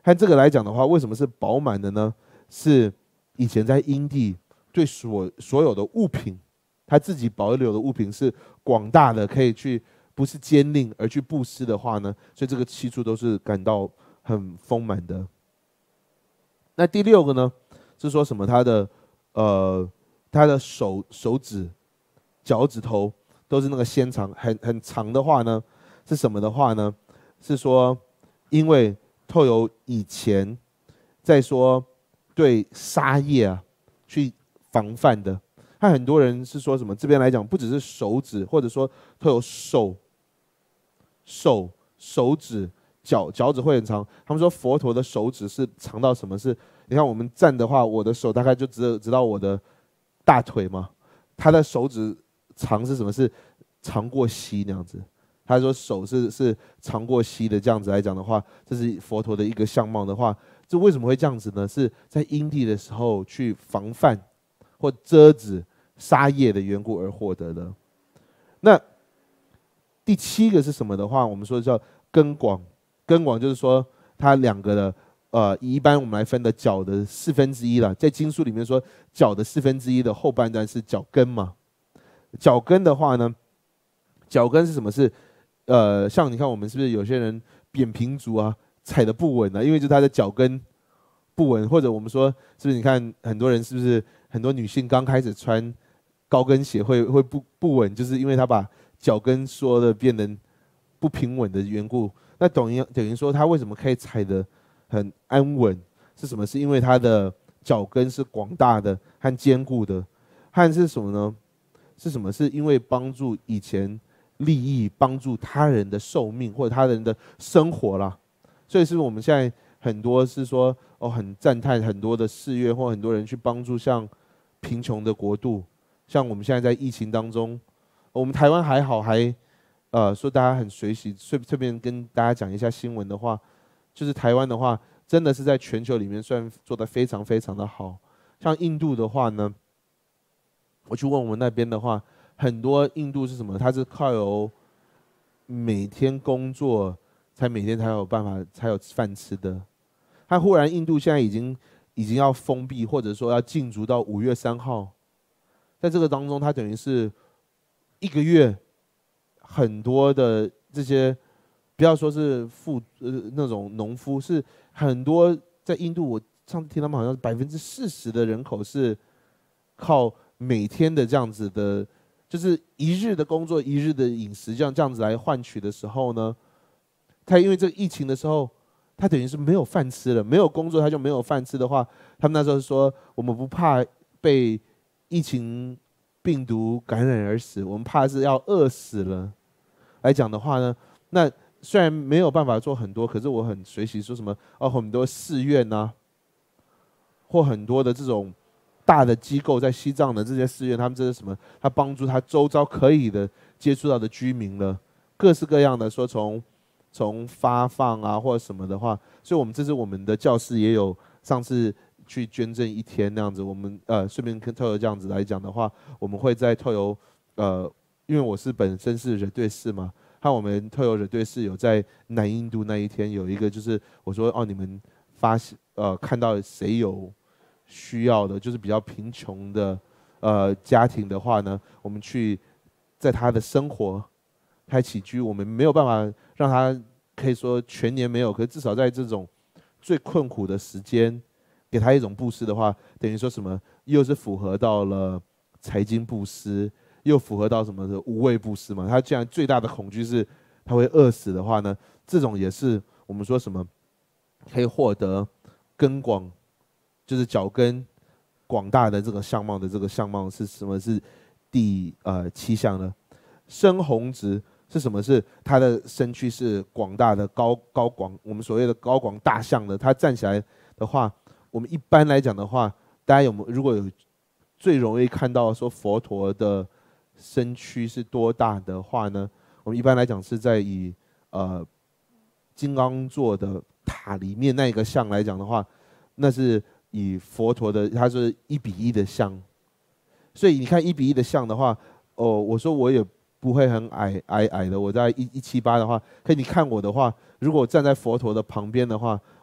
和这个来讲的话，为什么是饱满的呢？是以前在阴地对所所有的物品，他自己保留的物品是广大的，可以去不是坚令而去布施的话呢，所以这个七处都是感到很丰满的。那第六个呢，是说什么？他的呃，他的手手指、脚趾头都是那个纤长，很很长的话呢，是什么的话呢？是说，因为透有以前在说对杀业啊去防范的，他很多人是说什么？这边来讲，不只是手指，或者说透有手、手、手指。脚脚趾会很长，他们说佛陀的手指是长到什么？是，你看我们站的话，我的手大概就只直到我的大腿嘛，他的手指长是什么？是长过膝那样子。他说手是是长过膝的，这样子来讲的话，这是佛陀的一个相貌的话，这为什么会这样子呢？是在因地的时候去防范或遮止杀业的缘故而获得的。那第七个是什么的话，我们说叫根广。根广就是说，它两个的，呃，一般我们来分的脚的四分之一了，在经书里面说，脚的四分之一的后半段是脚跟嘛。脚跟的话呢，脚跟是什么？是，呃，像你看我们是不是有些人扁平足啊，踩得不稳啊，因为就是他的脚跟不稳，或者我们说是不是？你看很多人是不是很多女性刚开始穿高跟鞋会会不不稳，就是因为她把脚跟缩的变得不平稳的缘故。那等于等于说，他为什么可以踩得很安稳？是什么？是因为他的脚跟是广大的和坚固的，和是什么呢？是什么？是因为帮助以前利益，帮助他人的寿命或者他人的生活啦。所以是不是我们现在很多是说哦，很赞叹很多的寺院或很多人去帮助像贫穷的国度，像我们现在在疫情当中，我们台湾还好还。呃，说大家很随喜，顺顺便跟大家讲一下新闻的话，就是台湾的话，真的是在全球里面算做得非常非常的好。像印度的话呢，我去问我们那边的话，很多印度是什么？它是靠有每天工作，才每天才有办法才有饭吃的。它忽然印度现在已经已经要封闭，或者说要禁足到五月三号，在这个当中，它等于是一个月。很多的这些，不要说是富呃那种农夫，是很多在印度，我上次听他们好像是百分之四十的人口是靠每天的这样子的，就是一日的工作一日的饮食这样这样子来换取的时候呢，他因为这个疫情的时候，他等于是没有饭吃了，没有工作他就没有饭吃的话，他们那时候说我们不怕被疫情病毒感染而死，我们怕是要饿死了。来讲的话呢，那虽然没有办法做很多，可是我很随喜说什么哦，很多寺院呐、啊，或很多的这种大的机构在西藏的这些寺院，他们这是什么？他帮助他周遭可以的接触到的居民了，各式各样的说从从发放啊或者什么的话，所以我们这是我们的教室也有上次去捐赠一天那样子，我们呃顺便跟透油这样子来讲的话，我们会在透油呃。因为我是本身是惹对士嘛，和我们特有惹对士有在南印度那一天有一个，就是我说哦，你们发现呃看到谁有需要的，就是比较贫穷的呃家庭的话呢，我们去在他的生活、他起居，我们没有办法让他可以说全年没有，可是至少在这种最困苦的时间，给他一种布施的话，等于说什么，又是符合到了财经布施。又符合到什么的无畏布施嘛？他既然最大的恐惧是他会饿死的话呢，这种也是我们说什么可以获得根广，就是脚跟广大的这个相貌的这个相貌是什么？是第呃七项呢？深红直是什么？是他的身躯是广大的高高广，我们所谓的高广大象的，他站起来的话，我们一般来讲的话，大家有没有如果有最容易看到说佛陀的身躯是多大的话呢？我们一般来讲是在以呃金刚座的塔里面那一个像来讲的话，那是以佛陀的，它是一比一的像。所以你看一比一的像的话，哦，我说我也不会很矮矮矮的，我在一一七八的话，可以你看我的话，如果我站在佛陀的旁边的话，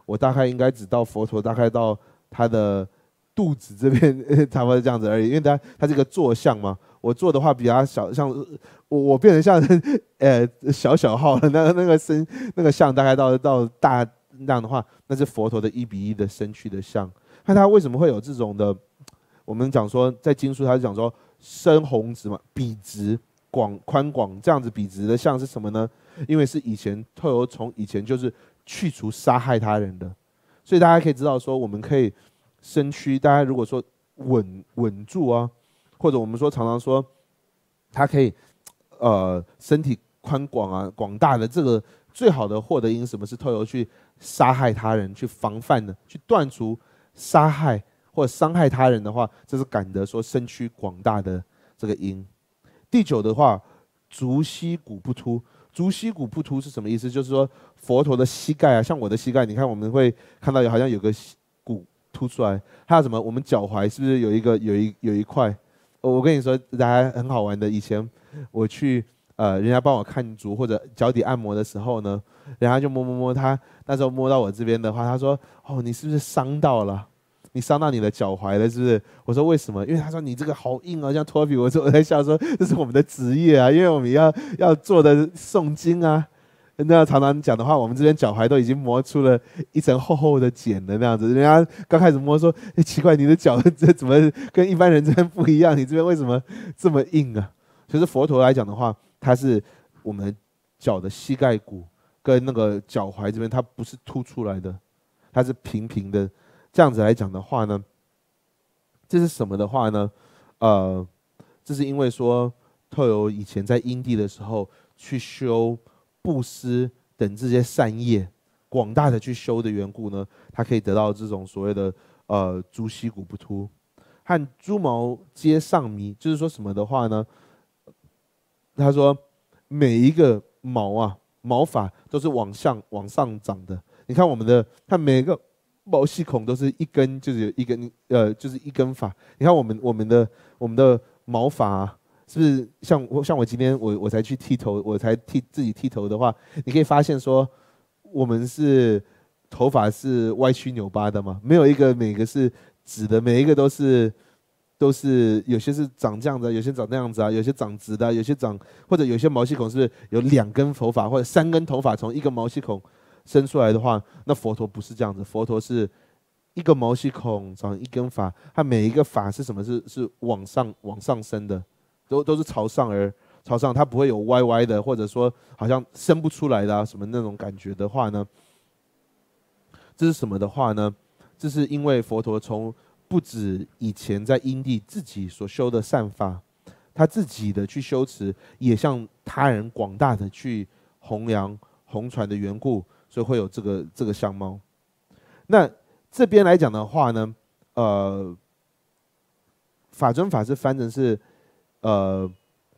我大概应该只到佛陀大概到他的肚子这边差不多这样子而已，因为他他这个坐像嘛，我做的话比较小，像我我变成像呃小小号了，那个那个身那个像大概到到大那样的话，那是佛陀的一比一的身躯的像。那他为什么会有这种的？我们讲说在经书，他是讲说深红直嘛，笔直广宽广这样子笔直的像是什么呢？因为是以前透由从以前就是去除杀害他人的，所以大家可以知道说，我们可以身躯，大家如果说稳稳住啊，或者我们说常常说，他可以呃身体宽广啊广大的，这个最好的获得因什么是透由去杀害他人，去防范的，去断除杀害或者伤害他人的话，这是感得说身躯广大的这个因。第九的话，足膝骨不凸。足膝骨不凸是什么意思？就是说佛陀的膝盖啊，像我的膝盖，你看我们会看到有好像有个骨凸出来。还有什么？我们脚踝是不是有一个有一有一块？我跟你说，大家很好玩的。以前我去呃，人家帮我看足或者脚底按摩的时候呢，人家就摸摸摸他，那时候摸到我这边的话，他说：“哦，你是不是伤到了？你伤到你的脚踝了，是不是？”我说：“为什么？”因为他说：“你这个好硬啊，像脱皮。”我说：“我在笑说，这是我们的职业啊，因为我们要要做的诵经啊。那常常讲的话，我们这边脚踝都已经磨出了一层厚厚的茧了，那样子。人家刚开始摸说：‘哎，奇怪，你的脚这怎么跟一般人这边不一样？你这边为什么这么硬啊？’其实佛陀来讲的话，它是我们脚的膝盖骨跟那个脚踝这边，它不是凸出来的，它是平平的。这样子来讲的话呢，这是什么的话呢？呃，这是因为说透由以前在因地的时候去修布施等这些善业，广大的去修的缘故呢，它可以得到这种所谓的呃足膝骨不凸和诸毛皆上弥，就是说什么的话呢？他说每一个毛啊毛发都是往上往上长的。你看我们的，看每个毛细孔都是一根，就是有一根呃，就是一根发。你看我们我们的我们的毛发、啊，是不是像我像我今天我我才去剃头，我才剃自己剃头的话，你可以发现说，我们是头发是歪曲扭巴的嘛，没有一个每个是直的，每一个都是都是有些是长这样子，有些长那样子啊，有些长直的，有些长或者有些毛细孔是不是有两根头发或者三根头发从一个毛细孔生出来的话，那佛陀不是这样子，佛陀是一个毛细孔长一根发，它每一个发是什么？是是往上往上升的，都都是朝上而朝上，它不会有歪歪的，或者说好像生不出来的啊什么那种感觉的话呢，这是什么的话呢？这是因为佛陀从不止以前在因地自己所修的善法，他自己的去修持，也向他人广大的去弘扬弘传的缘故。所以会有这个这个相貌。那这边来讲的话呢，呃，法尊法师翻成是呃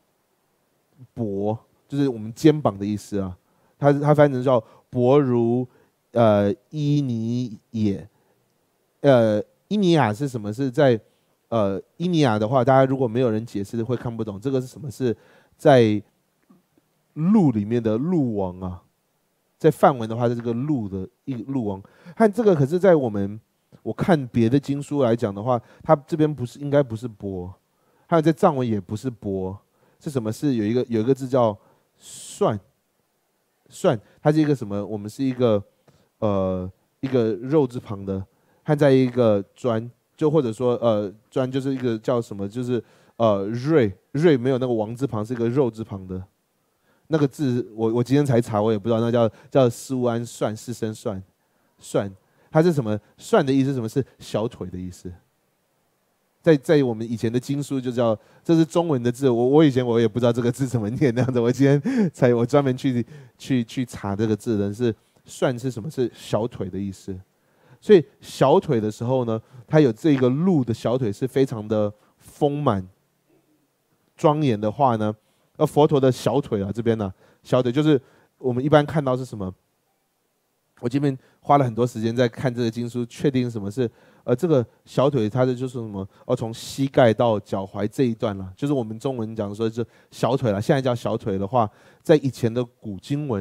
薄，就是我们肩膀的意思啊。他他翻成叫薄如呃伊尼也，呃伊尼亚是什么？是在呃伊尼亚的话，大家如果没有人解释会看不懂，这个是什么？是在鹿里面的鹿王啊。在梵文的话，是这个鹿的一鹿王，和这个可是，在我们我看别的经书来讲的话，它这边不是应该不是钵，还有在藏文也不是钵，是什么？是有一个有一个字叫涮，涮，它是一个什么？我们是一个呃一个肉字旁的，和在一个专，就或者说呃专就是一个叫什么？就是呃瑞瑞没有那个王字旁，是一个肉字旁的。那个字我我今天才查，我也不知道，那叫叫苏安涮四声涮，涮它是什么？涮的意思是什么？是小腿的意思。在在我们以前的经书就叫，这是中文的字，我我以前我也不知道这个字怎么念那样子，我今天才我专门去去去查这个字的是涮是什么？是小腿的意思。所以小腿的时候呢，它有这个鹿的小腿是非常的丰满庄严的话呢。而佛陀的小腿啊，这边呢、啊，小腿就是我们一般看到是什么？我这边花了很多时间在看这个经书，确定什么是呃这个小腿，它的就是什么？哦，从膝盖到脚踝这一段了，就是我们中文讲说是小腿了。现在叫小腿的话，在以前的古经文或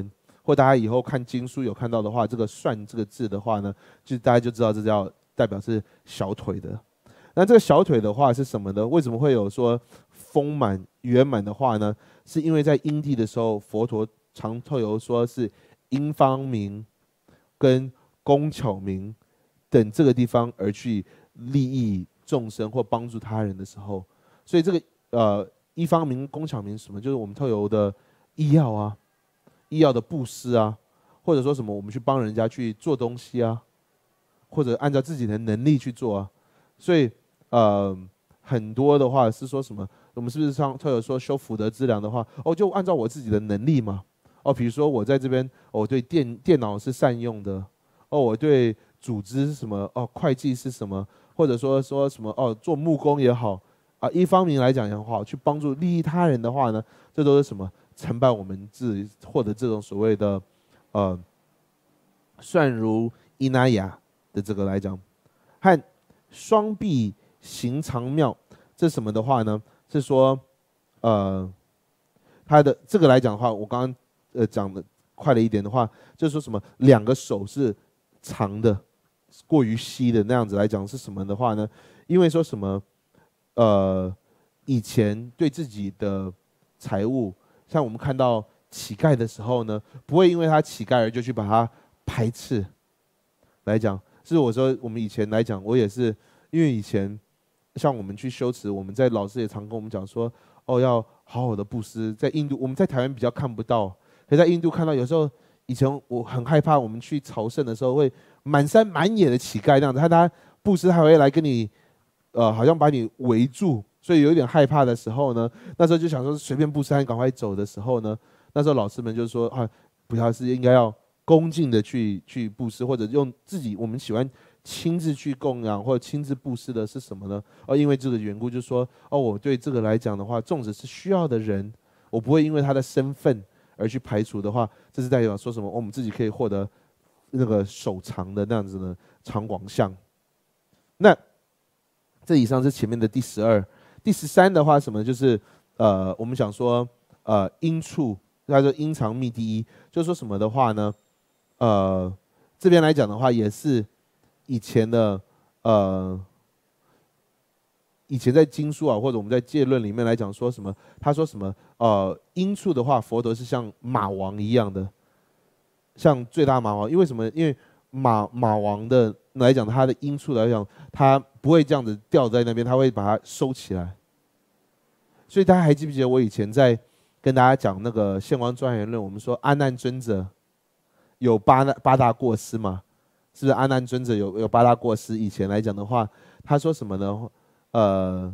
或大家以后看经书有看到的话，这个算这个字的话呢，就大家就知道这叫代表是小腿的。那这个小腿的话是什么呢？为什么会有说丰满圆满的话呢？是因为在因地的时候，佛陀常透有说是因方明跟工巧明等这个地方而去利益众生或帮助他人的时候，所以这个呃一方明工巧明什么，就是我们透有的医药啊，医药的布施啊，或者说什么我们去帮人家去做东西啊，或者按照自己的能力去做啊，所以呃很多的话是说什么，我们是不是像透有说修福德资粮的话，哦就按照我自己的能力嘛，哦比如说我在这边，哦对电电脑是善用的，哦我对组织是什么，哦会计是什么，或者说说什么哦做木工也好啊，一方面来讲的话，去帮助利益他人的话呢，这都是什么承办我们自己获得这种所谓的呃算如伊那雅的这个来讲，和双臂行长妙，这是什么的话呢？是说呃它的这个来讲的话，我刚刚呃讲的快了一点的话，就是说什么两个手是长的，过于细的那样子来讲是什么的话呢？因为说什么，呃，以前对自己的财物，像我们看到乞丐的时候呢，不会因为他乞丐而就去把他排斥。来讲，是我说我们以前来讲，我也是因为以前像我们去修持，我们在老师也常跟我们讲说，哦，要好好的布施。在印度，我们在台湾比较看不到，可在印度看到，有时候以前我很害怕，我们去朝圣的时候会满山满野的乞丐那样子，他他布施还会来跟你，呃，好像把你围住，所以有一点害怕的时候呢，那时候就想说随便布施，赶快走的时候呢，那时候老师们就说啊，不要是应该要恭敬的去去布施，或者用自己我们喜欢亲自去供养或者亲自布施的是什么呢？哦，因为这个缘故，就说哦，我对这个来讲的话，纵使是需要的人，我不会因为他的身份而去排除的话，这是代表说什么？哦我们自己可以获得那个手长的那样子的长广相。那这以上是前面的第十二，第十三的话什么？就是呃，我们想说呃，因处，他说因长密第一，就是说什么的话呢？呃，这边来讲的话，也是以前的呃，以前在经书啊，或者我们在戒论里面来讲说什么？他说什么？呃，因处的话，佛陀是像马王一样的，像最大马王。因为什么？因为马马王的来讲，他的因处来讲，他不会这样子吊在那边，他会把它收起来。所以大家还记不记得我以前在跟大家讲那个现光庄严论？我们说阿难尊者有八八大过失嘛？是不是阿难尊者有有八大过失？以前来讲的话，他说什么呢？呃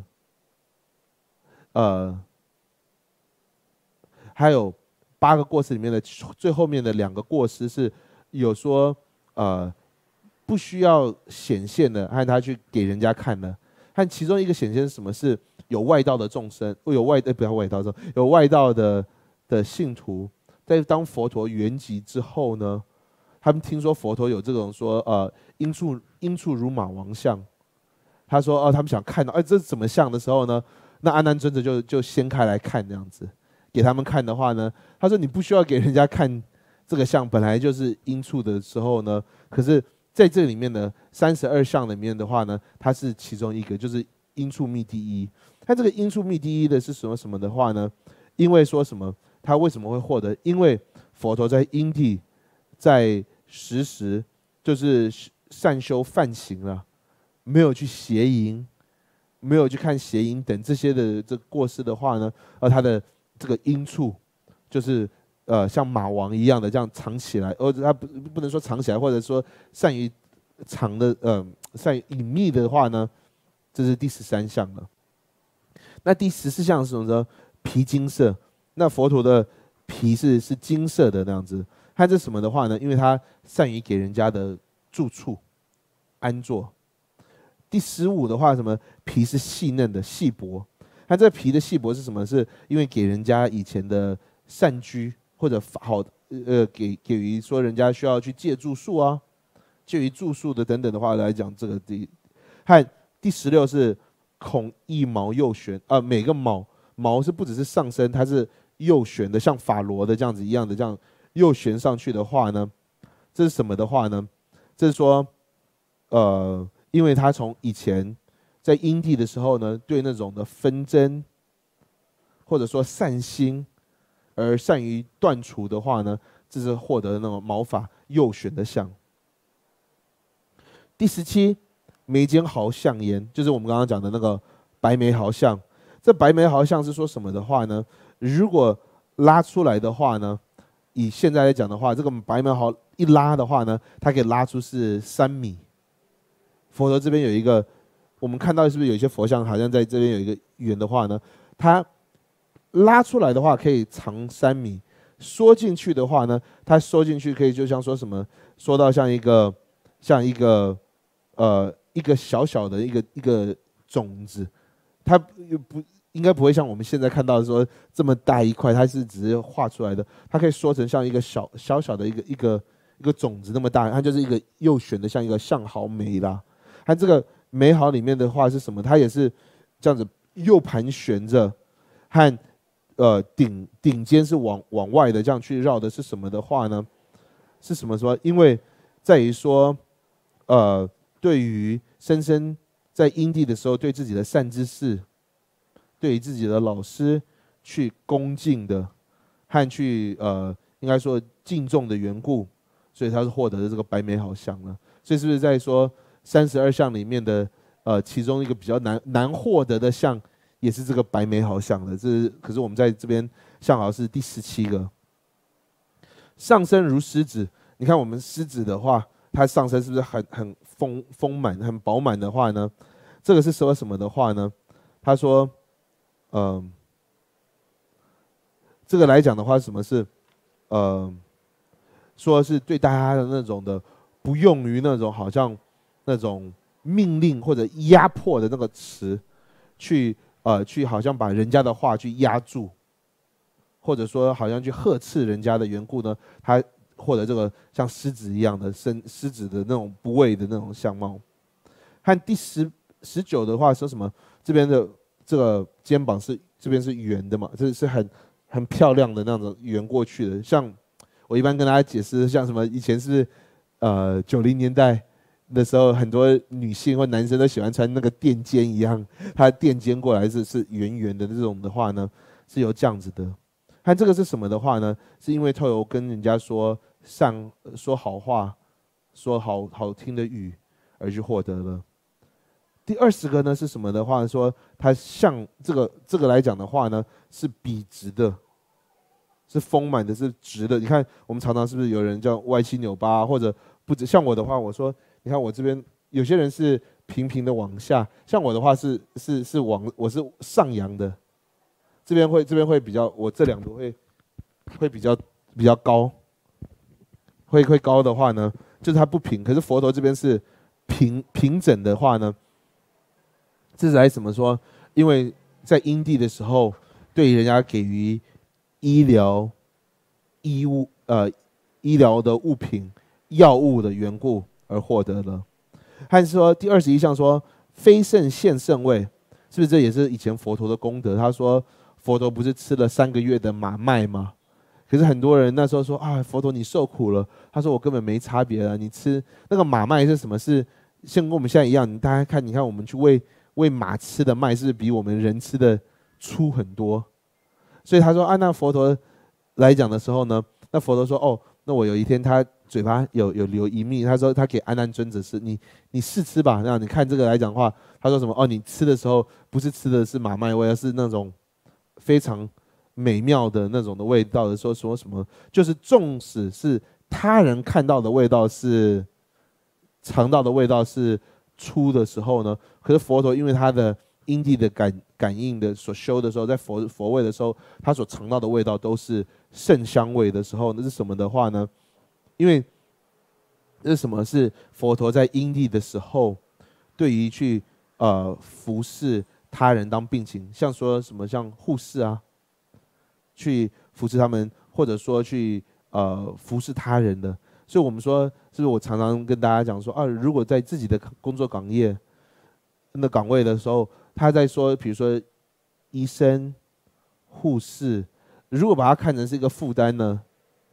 呃，还有八个过失里面的最后面的两个过失是有说呃不需要显现的，和他去给人家看的。和其中一个显现是什么？是有外道的众生，有外呃不要外道众，有外道的的信徒，在当佛陀圆寂之后呢，他们听说佛陀有这种说呃因处因处如马王像。他说：“哦，他们想看到，哎，这是怎么像的时候呢？那阿难尊者就就掀开来看这样子，给他们看的话呢，他说你不需要给人家看这个像，本来就是因处的时候呢，可是在这里面呢，三十二相里面的话呢，它是其中一个，就是因处密第一。它这个因处密第一的是什么什么的话呢？因为说什么，他为什么会获得？因为佛陀在因地，在时时就是善修梵行了。”没有去邪淫，没有去看邪淫等这些的这个过失的话呢，而他的这个因处就是呃像马王一样的这样藏起来，或者他不不能说藏起来，或者说善于藏的呃善于隐秘的话呢，这是第十三项了。那第十四项是什么呢？皮金色。那佛陀的皮是是金色的那样子，它这什么的话呢？因为他善于给人家的住处安坐。第十五的话，什么皮是细嫩的细薄？它这皮的细薄是什么？是因为给人家以前的善居或者好呃给给予说人家需要去借住宿啊，借于住宿的等等的话来讲，这个第和第十六是孔一毛右旋啊、呃，每个毛毛是不只是上身，它是右旋的，像法螺的这样子一样的这样又旋上去的话呢，这是什么的话呢？这是说，呃，因为他从以前在阴地的时候呢，对那种的纷争或者说善心而善于断除的话呢，这是获得那种毛发右旋的相。第十七，眉间毫相焉，就是我们刚刚讲的那个白眉毫相。这白眉毫相是说什么的话呢？如果拉出来的话呢，以现在来讲的话，这个白眉毫一拉的话呢，它可以拉出是三米。佛陀这边有一个，我们看到是不是有一些佛像，好像在这边有一个圆的话呢，它拉出来的话可以长三米，缩进去的话呢，它缩进去可以就像说什么，缩到像一个像一个呃一个小小的一个一个种子，它不应该不会像我们现在看到的说这么大一块，它是只是画出来的，它可以缩成像一个小小小的一个一个一个种子那么大，它就是一个右旋的像一个象毫眉啦。它这个眉毫里面的话是什么？它也是这样子右盘旋着，和呃顶顶尖是往往外的这样去绕的，是什么的话呢？是什么说？因为在于说，呃，对于生生在因地的时候，对自己的善知识，对于自己的老师去恭敬的，和去呃应该说敬重的缘故，所以他是获得的这个白眉毫相了。所以是不是在说三十二相里面的呃其中一个比较难难获得的相，也是这个白眉毫相的？这是可是我们在这边相好是第十七个。上身如狮子，你看我们狮子的话，它上身是不是很很丰丰满、很饱满的话呢？这个是说什么的话呢？他说，嗯、呃，这个来讲的话，什么是，呃，说是对大家的那种的不用于那种好像那种命令或者压迫的那个词，去呃去好像把人家的话去压住，或者说好像去呵斥人家的缘故呢，他获得这个像狮子一样的身狮子的那种不畏的那种相貌。和第十十九的话说什么？这边的这个肩膀是这边是圆的嘛，这是很很漂亮的那种圆过去的。像我一般跟大家解释，像什么以前是呃九零年代的时候，很多女性或男生都喜欢穿那个垫肩一样，它垫肩过来是是圆圆的这种的话呢，是有这样子的。看这个是什么的话呢？是因为透过跟人家说上说好话，说好好听的语而去获得了。第二十个呢是什么的话？说它像这个这个来讲的话呢，是笔直的，是丰满的，是直的。你看我们常常是不是有人叫歪七扭八，或者不止？像我的话，我说你看我这边有些人是平平的往下，像我的话是是是往我是上扬的。这边会这边会比较，我这两个会会比较比较高，会会高的话呢，就是它不平。可是佛陀这边是平平整的话呢，这是来怎么说？因为在因地的时候，对人家给予医疗、医物呃医疗的物品、药物的缘故而获得了。还是说第二十一项说非圣现圣位，是不是这也是以前佛陀的功德？他说。佛陀不是吃了三个月的马麦吗？可是很多人那时候说啊，佛陀你受苦了。他说我根本没差别啊，你吃那个马麦是什么？是像跟我们现在一样，你大家看，你看我们去喂喂马吃的麦，是不是比我们人吃的粗很多？所以他说按那佛陀来讲的时候呢，那佛陀说哦，那我有一天他嘴巴有有流一蜜，他说他给阿难尊者吃，你你试吃吧。那你看这个来讲的话，他说什么？哦，你吃的时候不是吃的是马麦味，而是那种。非常美妙的那种的味道的时候，说什么就是纵使是他人看到的味道是尝到的味道是粗的时候呢，可是佛陀因为他的因地的感感应的所修的时候，在佛佛位的时候，他所尝到的味道都是圣香味的时候，那是什么的话呢？因为这是什么？是佛陀在因地的时候，对于去呃服侍。他人当病情，像说什么像护士啊，去服侍他们，或者说去呃服侍他人的。所以我们说，是不是我常常跟大家讲说啊，如果在自己的工作岗业那岗位的时候，他在说，比如说医生、护士，如果把它看成是一个负担呢，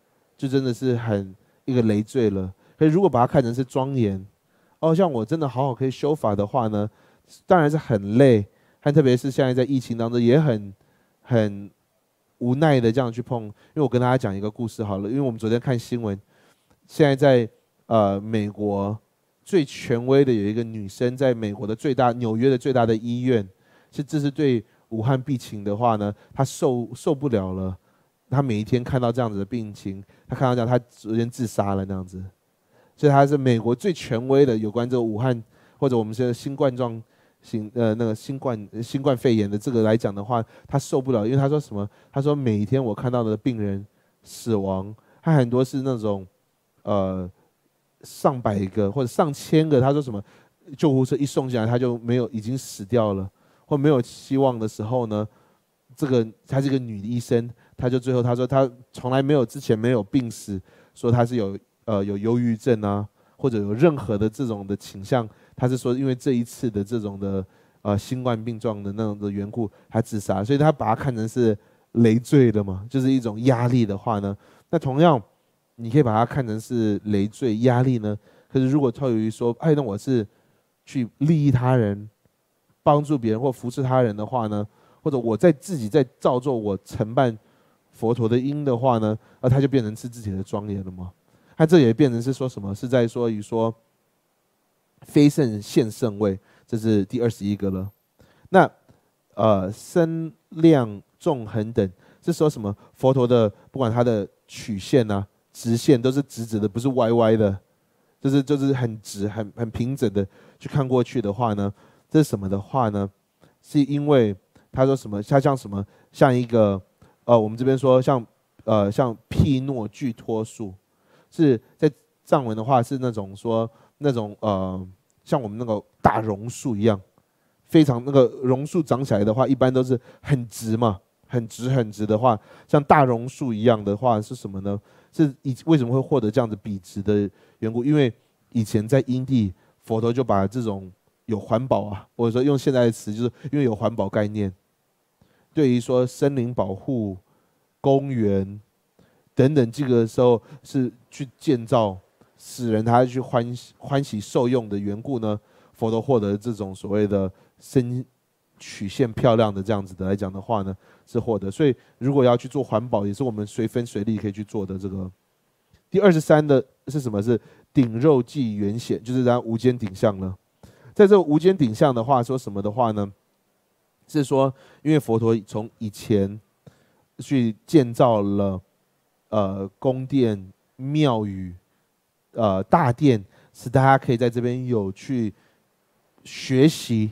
就真的是很一个累赘了。可是如果把它看成是庄严，哦，像我真的好好可以修法的话呢，当然是很累，和特别是现在在疫情当中也很很无奈的这样去碰。因为我跟大家讲一个故事好了，因为我们昨天看新闻，现在在呃美国最权威的有一个女生，在美国的最大纽约的最大的医院，是这是对武汉病情的话呢，她受受不了了。她每一天看到这样子的病情，她看到这样，她昨天自杀了那样子。所以她是美国最权威的有关这个武汉或者我们现在新冠状新呃那个新冠新冠肺炎的这个来讲的话，她受不了，因为她说什么？她说每一天我看到的病人死亡，她很多是那种呃上百个或者上千个。她说什么？救护车一送进来，他就没有已经死掉了，或没有希望的时候呢，这个她是一个女医生，她就最后她说她从来没有之前没有病史，说她是有。呃，有忧郁症啊，或者有任何的这种的倾向，他是说因为这一次的这种的呃新冠病状的那种的缘故，他自杀，所以他把它看成是累赘的嘛，就是一种压力的话呢，那同样你可以把它看成是累赘压力呢。可是如果透于说，哎，那我是去利益他人、帮助别人或扶持他人的话呢，或者我在自己在造作我承办佛陀的因的话呢，那他就变成是自己的庄严了嘛。它这也变成是说什么？是在说于说非圣现圣位，这是第二十一个了。那呃身量纵横等是说什么？佛陀的不管它的曲线啊、直线都是直直的，不是歪歪的，就是就是很直、很很平整的去看过去的话呢，这是什么的话呢？是因为他说什么？它像什么？像一个呃，我们这边说像呃像毗诺俱托树。是在藏文的话是那种说那种呃像我们那个大榕树一样，非常那个榕树长起来的话，一般都是很直嘛，很直很直的话，像大榕树一样的话是什么呢？是以为什么会获得这样子笔直的缘故？因为以前在因地，佛陀就把这种有环保啊，或者说用现在的词，就是因为有环保概念，对于说森林保护、公园。等等，这个时候是去建造，使人他去欢喜欢喜受用的缘故呢，佛陀获得这种所谓的身曲线漂亮的这样子的来讲的话呢，是获得。所以如果要去做环保，也是我们随分随力可以去做的。这个第二十三的是什么？是顶肉髻圆显，就是咱无间顶相了。在这个无间顶相的话，说什么的话呢？是说，因为佛陀从以前去建造了。呃，宫殿、庙宇、呃大殿，使大家可以在这边有去学习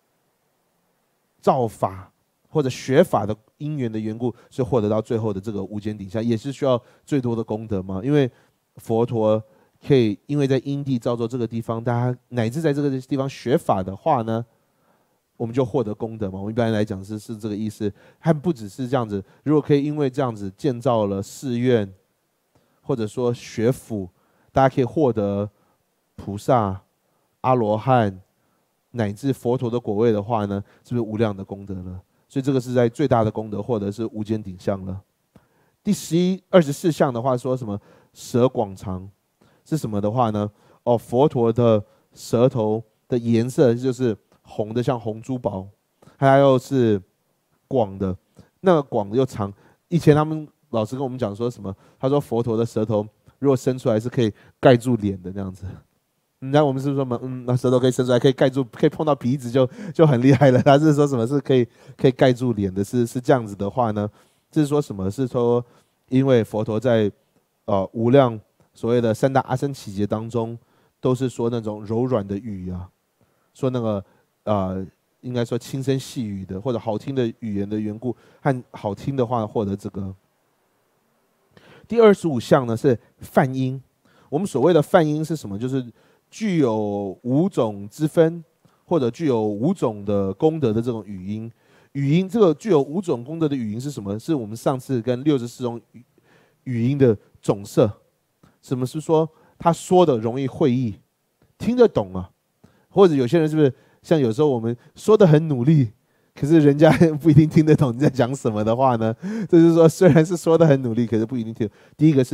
造法或者学法的因缘的缘故，所以获得到最后的这个无间顶相，也是需要最多的功德嘛。因为佛陀可以因为在因地造作这个地方，大家乃至在这个地方学法的话呢，我们就获得功德嘛。我们一般来讲是是这个意思，还不只是这样子。如果可以因为这样子建造了寺院，或者说学府，大家可以获得菩萨、阿罗汉乃至佛陀的果位的话呢，是不是无量的功德了？所以这个是在最大的功德，获得是无间顶相了。第十一、二十四项的话说什么？舌广长是什么的话呢？哦，佛陀的舌头的颜色就是红的，像红珠宝，还有是广的，那个广又长。以前他们老师跟我们讲说什么？他说佛陀的舌头如果伸出来是可以盖住脸的那样子。你看我们是不是说嗯，那舌头可以伸出来，可以盖住，可以碰到鼻子就就很厉害了。他是说什么是可以可以盖住脸的？是是这样子的话呢？这是说什么？是说因为佛陀在呃无量所谓的三大阿僧祇劫当中，都是说那种柔软的语啊，说那个呃应该说轻声细语的或者好听的语言的缘故，和好听的话获得这个。第二十五项呢是梵音。我们所谓的梵音是什么？就是具有五种之分，或者具有五种的功德的这种语音。语音这个具有五种功德的语音是什么？是我们上次跟六十四种语语音的总摄。什么是说他说的容易会意，听得懂啊？或者有些人是不是像有时候我们说的很努力，可是人家不一定听得懂你在讲什么的话呢？就是说虽然是说的很努力，可是不一定听。第一个是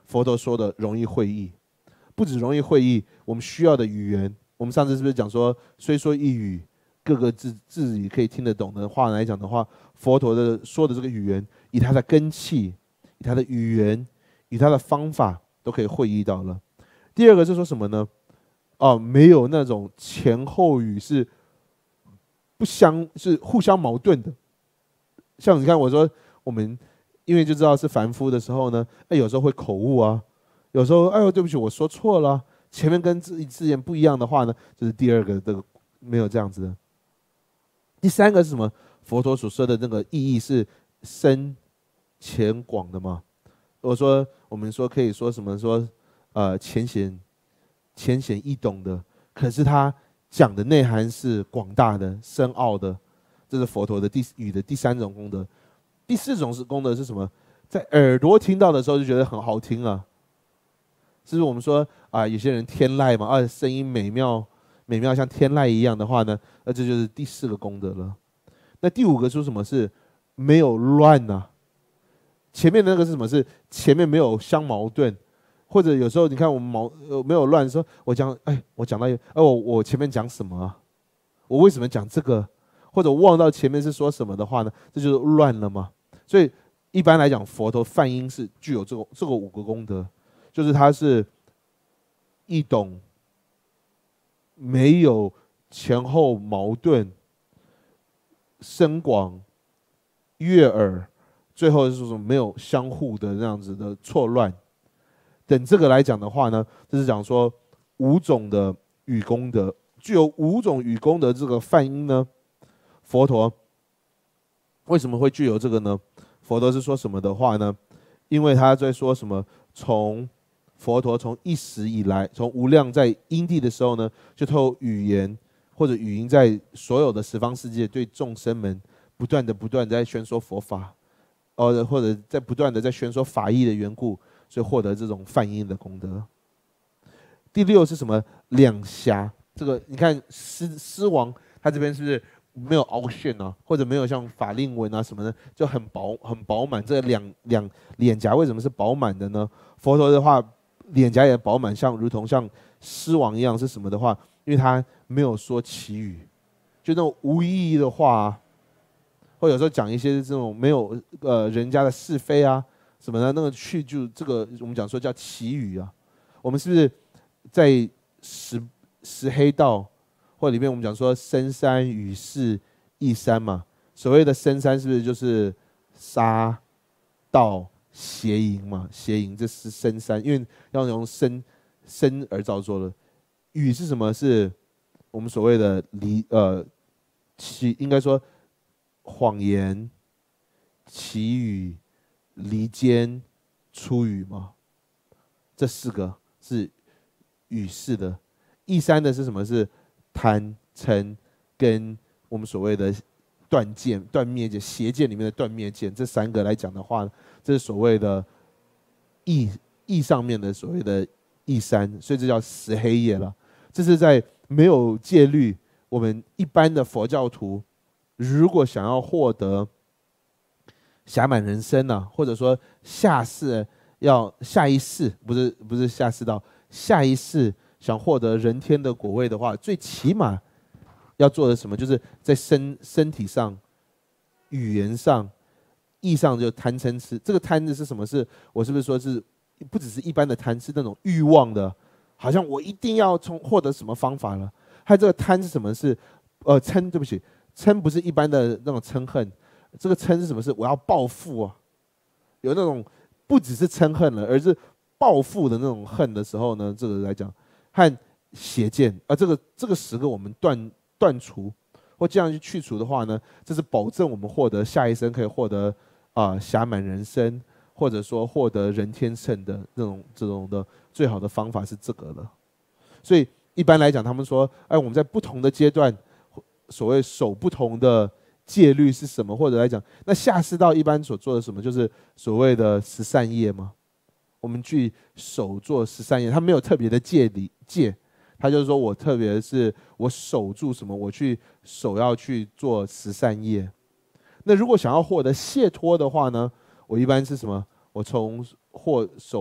佛陀说的容易会意，不止容易会意，我们需要的语言，我们上次是不是讲说，虽说一语，各个自自己可以听得懂的话来讲的话，佛陀的说的这个语言，以他的根器，以他的语言，以他的方法，都可以会意到了。第二个是说什么呢？哦，没有那种前后语是不相是互相矛盾的。像你看我说我们因为就知道是凡夫的时候呢，哎，有时候会口误啊，有时候哎呦对不起我说错了，前面跟字字眼不一样的话呢，这是第二个这个没有这样子的。第三个是什么？佛陀所说的那个意义是深浅广的嘛。我说我们说可以说什么说呃浅显浅显易懂的，可是他讲的内涵是广大的深奥的，这是佛陀的第语的第三种功德。第四种是功德是什么？在耳朵听到的时候就觉得很好听了，是不是我们说啊、呃，有些人天籁嘛，啊，声音美妙美妙像天籁一样的话呢，那这就是第四个功德了。那第五个说什么是没有乱啊？前面的那个是什么？是前面没有相矛盾，或者有时候你看我们矛呃没有乱，说我讲哎我讲到哎我我前面讲什么啊？我为什么讲这个？或者忘到前面是说什么的话呢？这就是乱了嘛。所以一般来讲，佛陀梵音是具有这个这个五个功德，就是它是易懂，没有前后矛盾，深广，悦耳，最后是说没有相互的那样子的错乱。等这个来讲的话呢，就是讲说五种的语功德，具有五种语功德这个梵音呢，佛陀为什么会具有这个呢？佛陀是说什么的话呢？因为他在说什么？从佛陀从一时以来，从无量在因地的时候呢，就透过语言或者语音，在所有的十方世界对众生们不断的不断的在宣说佛法，呃，或者在不断的在宣说法义的缘故，所以获得这种梵音的功德。第六是什么？两颊，这个你看狮狮王，他这边是不是没有凹陷啊，或者没有像法令纹啊什么的，就很饱很饱满。这两两脸颊为什么是饱满的呢？佛陀的话，脸颊也饱满，像如同像狮王一样，是什么的话？因为他没有说绮语，就那种无意义的话啊，或有时候讲一些这种没有呃人家的是非啊什么的，那个去就这个我们讲说叫绮语啊。我们是不是在十十黑道？或里面我们讲说深山语士异山嘛，所谓的深山是不是就是杀盗邪淫嘛？邪淫这是深山，因为要用深深而造作的。语是什么？是我们所谓的离呃其应该说谎言、绮语、离间、出语嘛，这四个是语士的。异山的是什么？是贪嗔跟我们所谓的断见、断灭见、邪见里面的断灭见，这三个来讲的话，这是所谓的义义上面的所谓的义三，所以这叫十黑夜了。这是在没有戒律，我们一般的佛教徒如果想要获得暇满人生呢、啊，或者说下世要下一世，不是不是下世道，下一世。想获得人天的果位的话，最起码要做的什么？就是在身身体上、语言上、意上就贪嗔痴。这个贪的是什么？是我是不是说是不只是一般的贪，是那种欲望的，好像我一定要从获得什么方法了。还有这个贪是什么？是呃嗔，对不起，嗔不是一般的那种嗔恨，这个嗔是什么？是我要报复啊，有那种不只是嗔恨了，而是报复的那种恨的时候呢，这个来讲。和邪见啊，这个这个十个我们断断除或这样去去除的话呢，这是保证我们获得下一生可以获得啊暇满人生，或者说获得人天乘的那种这种的最好的方法是这个了。所以一般来讲，他们说，哎，我们在不同的阶段，所谓守不同的戒律是什么，或者来讲，那下士道一般所做的什么，就是所谓的十善业吗？我们去守做十善业，他没有特别的戒理戒，他就是说我特别是我守住什么，我去守要去做十善业。那如果想要获得解脱的话呢，我一般是什么？我从或守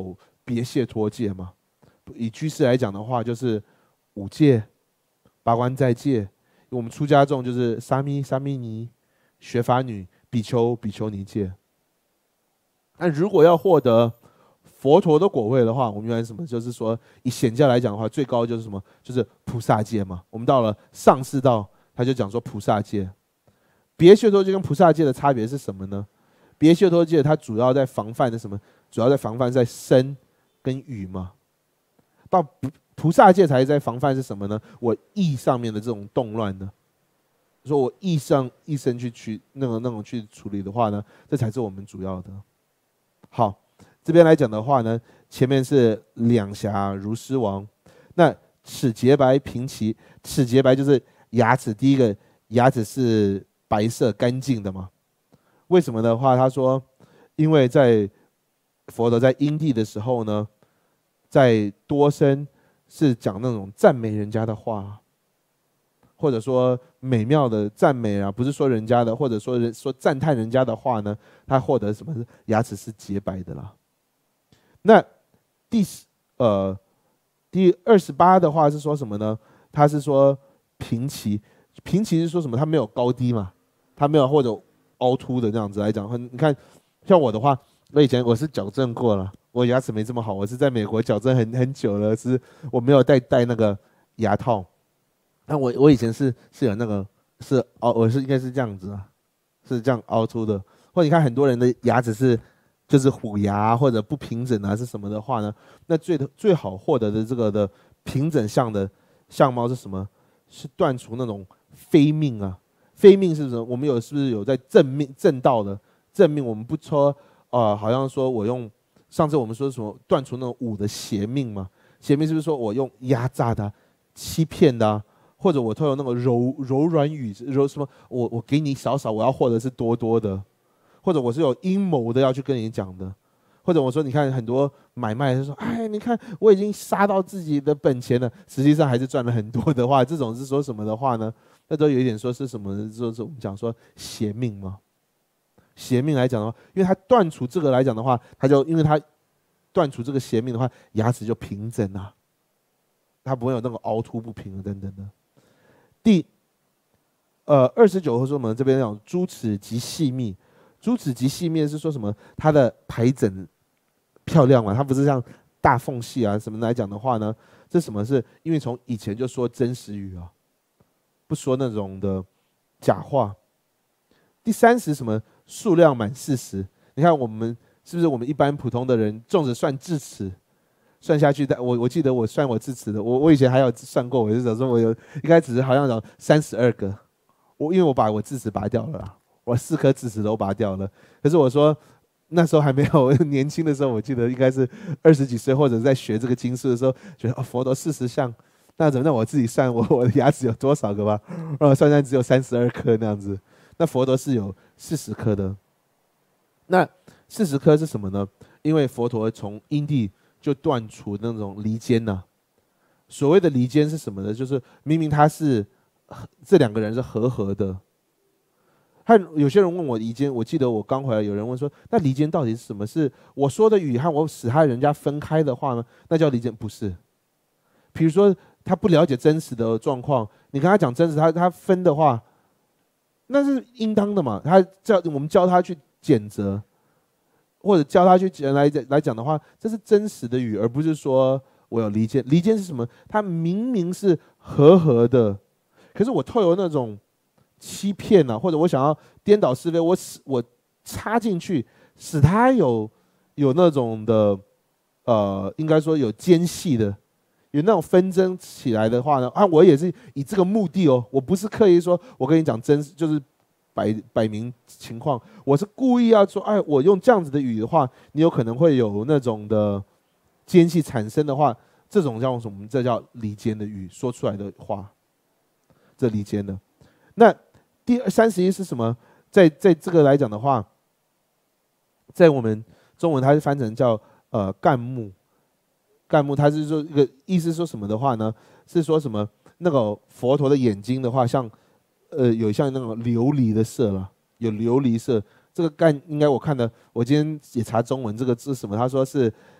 别谢脱戒嘛。以居士来讲的话，就是五戒、八关斋戒。我们出家众就是沙弥、沙弥尼、学法女、比丘、比丘尼戒。那如果要获得佛陀的果位的话，我们原来什么？就是说，以显教来讲的话，最高就是什么？就是菩萨戒嘛。我们到了上士道，他就讲说菩萨戒。别谢脱戒跟菩萨戒的差别是什么呢？别谢脱戒它主要在防范的什么？主要在防范在身跟语嘛。到菩萨戒才在防范是什么呢？我意上面的这种动乱呢？说我意上意身去去那个那种去处理的话呢，这才是我们主要的。好，这边来讲的话呢，前面是两颊如狮王，那齿洁白平齐，齿洁白就是牙齿，第一个牙齿是白色干净的嘛？为什么的话，他说，因为在佛陀在因地的时候呢，在多生是讲那种赞美人家的话，或者说美妙的赞美啊，不是说人家的，或者说人说赞叹人家的话呢，他获得什么？牙齿是洁白的啦。那第呃第二十八的话是说什么呢？他是说平齐，平齐是说什么？他没有高低嘛，他没有或者凹凸的这样子来讲。你看，像我的话，我以前我是矫正过了，我牙齿没这么好，我是在美国矫正很很久了，是我没有戴戴那个牙套。那我我以前是是有那个是凹，我是应该是这样子啊，是这样凹凸的。或者你看很多人的牙齿是就是虎牙或者不平整啊，是什么的话呢？那最最好获得的这个的平整相的相貌是什么？是断除那种非命啊。非命是什么？我们有是不是有在正命正道的正命？我们不说呃，好像说我用上次我们说什么断除那种五的邪命嘛？邪命是不是说我用压榨的、啊、欺骗的、啊？或者我透过那个柔柔软语柔什么，我我给你少少，我要获得是多多的，或者我是有阴谋的要去跟你讲的，或者我说你看很多买卖，他说哎你看我已经杀到自己的本钱了，实际上还是赚了很多的话，这种是说什么的话呢？那都有一点说是什么，就是我们讲说邪命嘛。邪命来讲的话，因为他断除这个来讲的话，他就因为他断除这个邪命的话，牙齿就平整啊，他不会有那个凹凸不平等等的。第呃二十九说什么？这边讲诸齿极细密，诸齿极细密是说什么？它的排整漂亮嘛，它不是像大缝隙啊什么来讲的话呢？这什么是？因为从以前就说真实语啊，不说那种的假话。第三十什么？数量满四十。你看我们是不是我们一般普通的人，纵使算智齿？算下去，我我记得我算我智齿的，我我以前还有算过，我就想说我有应该只是好像有三十二个，我因为我把我智齿拔掉了啦，我四颗智齿都拔掉了。可是我说那时候还没有年轻的时候，我记得应该是二十几岁或者在学这个经书的时候，觉得哦佛陀四十相，那怎么那我自己算我我的牙齿有多少个吧？呃，算算只有三十二颗那样子，那佛陀是有四十颗的。那四十颗是什么呢？因为佛陀从因地就断除那种离间呐、啊。所谓的离间是什么呢？就是明明他是这两个人是和合的，他有些人问我离间，我记得我刚回来，有人问说，那离间到底是什么？是我说的语和我使他人家分开的话呢？那叫离间？不是。比如说他不了解真实的状况，你跟他讲真实，他他分的话，那是应当的嘛。他叫我们教他去检责。或者教他去来来讲的话，这是真实的语，而不是说我有离间。离间是什么？他明明是和合的，可是我透过那种欺骗啊，或者我想要颠倒是非，我我插进去，使他有有那种的呃，应该说有间隙的，有那种纷争起来的话呢，啊，我也是以这个目的哦，我不是刻意说我跟你讲真，就是。摆摆明情况，我是故意要说，哎，我用这样子的语的话，你有可能会有那种的间隙产生的话，这种叫什么？这叫离间的语，说出来的话，这离间的。那第三十一是什么？在在这个来讲的话，在我们中文它是翻成叫呃干木，干木它是说一个意思说什么的话呢？是说什么？那个佛陀的眼睛的话，像。呃，有像那种琉璃的色了，有琉璃色。这个干应该我看的，我今天也查中文，这个字什么？他说是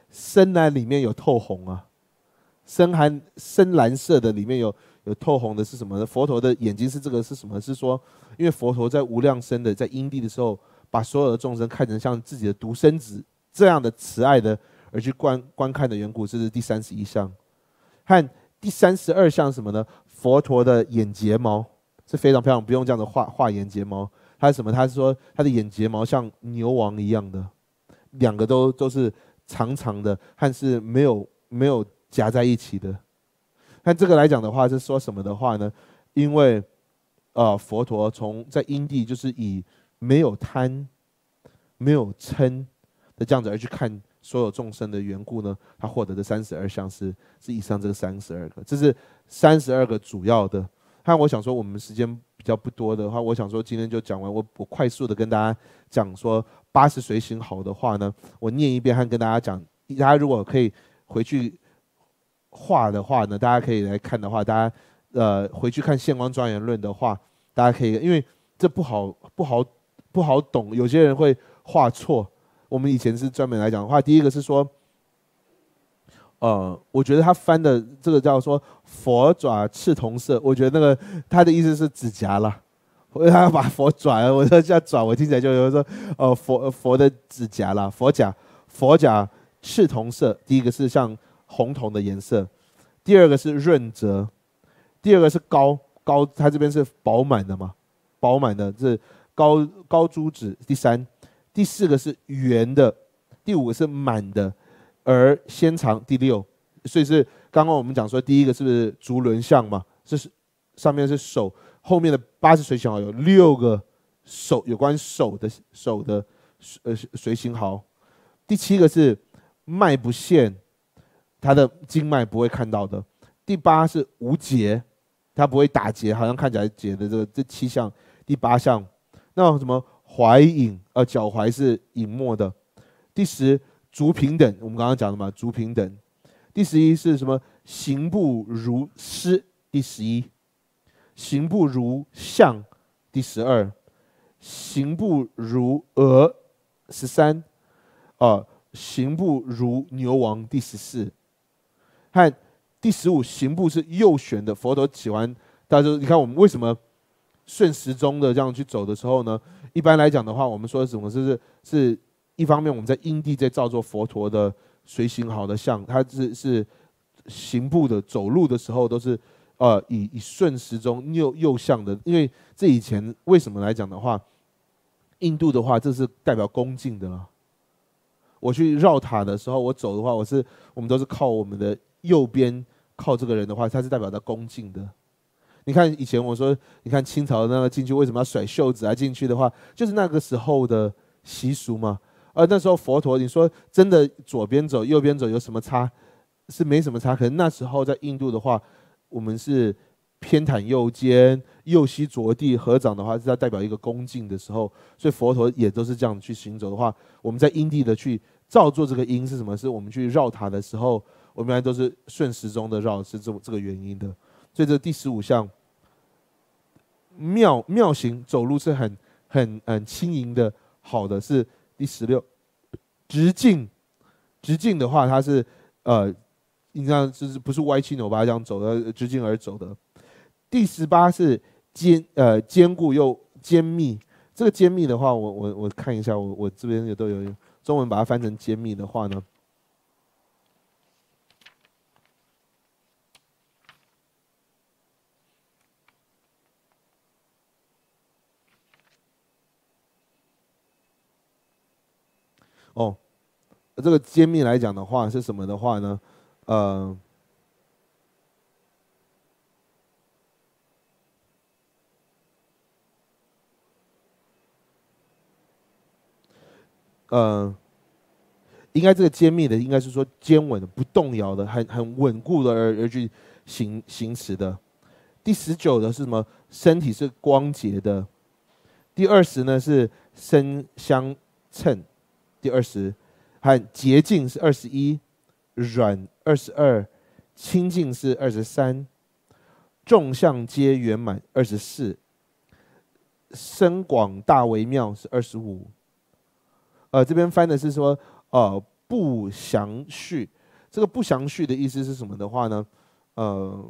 深蓝里面有透红啊，深蓝深蓝色的里面有有透红的是什么呢？佛陀的眼睛是这个是什么？是说，因为佛陀在无量生的在因地的时候，把所有的众生看成像自己的独生子这样的慈爱的而去观观看的缘故，这是第三十一项。和第三十二项什么呢？佛陀的眼睫毛是非常漂亮，不用这样的画画眼睫毛。它是什么？他是说他的眼睫毛像牛王一样的，两个都都是长长的，和是没有没有夹在一起的。看这个来讲的话，是说什么的话呢？因为呃，佛陀从在因地就是以没有贪、没有嗔的这样子而去看所有众生的缘故呢，他获得的三十二项是是以上这个三十二个，这是三十二个主要的。看我想说，我们时间比较不多的话，我想说今天就讲完。我我快速的跟大家讲说，八十随行好的话呢，我念一遍和跟大家讲。大家如果可以回去画的话呢，大家可以来看的话，大家呃回去看《现光庄严论》的话，大家可以，因为这不好不好不好懂，有些人会画错。我们以前是专门来讲的话，第一个是说，呃，我觉得他翻的这个叫说佛爪赤铜色，我觉得那个他的意思是指甲啦，他要把佛爪，我说叫爪，我听起来就有说，呃，佛佛的指甲啦，佛甲佛甲赤铜色，第一个是像红铜的颜色，第二个是润泽，第二个是高高，它这边是饱满的嘛，饱满的是高高珠子，第三。第四个是圆的，第五个是满的，而纤长，第六。所以是刚刚我们讲说，第一个是不是足轮相嘛？是上面是手，后面的八十随行好有六个手，有关手的手的呃随行好。第七个是脉不现，它的经脉不会看到的。第八是无结，它不会打结，好像看起来结的这个这七项。第八项，那什么？踝隐，呃，脚踝是隐没的。第十，足平等，我们刚刚讲的嘛，足平等。第十一是什么？行步如狮，第十一。行步如象，第十二。行步如鹅，十三。呃，行步如牛王，第十四。和第十五，行步是右旋的。佛陀喜欢，大家说，你看我们为什么顺时钟的这样去走的时候呢？一般来讲的话，我们说的什么是是一方面我们在因地在造作佛陀的随行好的像，它是是行步的走路的时候都是呃以以顺时钟右右向的，因为这以前为什么来讲的话，印度的话这是代表恭敬的了。我去绕塔的时候，我走的话，我是我们都是靠我们的右边靠这个人的话，它是代表着恭敬的。你看以前我说，你看清朝的那个进去为什么要甩袖子啊？进去的话，就是那个时候的习俗嘛。而那时候佛陀，你说真的左边走右边走有什么差？是没什么差。可是那时候在印度的话，我们是偏袒右肩，右膝着地，合掌的话是在代表一个恭敬的时候。所以佛陀也都是这样去行走的话，我们在因地的去照做这个因是什么？是我们去绕塔的时候，我们原来都是顺时钟的绕，是这这个原因的。所以这第十五项妙妙行走路是很很很轻盈的，好的是第十六。直径直径的话，它是呃，你看就是不是歪七扭八这样走的，直径而走的。第十八是坚呃坚固又坚密，这个坚密的话，我我我看一下，我我这边也都有中文把它翻成坚密的话呢。哦，这个坚密来讲的话是什么的话呢？呃，呃，应该这个坚密的，应该是说坚稳的、不动摇的、很很稳固的而而去行行持的。第十九的是什么？身体是光洁的。第二十呢是身相称。第二十，和洁净是二十一，软二十二，清净是二十三，众相皆圆满二十四，深广大微妙是二十五。呃，这边翻的是说，呃， 不详序。这个不详序的意思是什么的话呢？呃，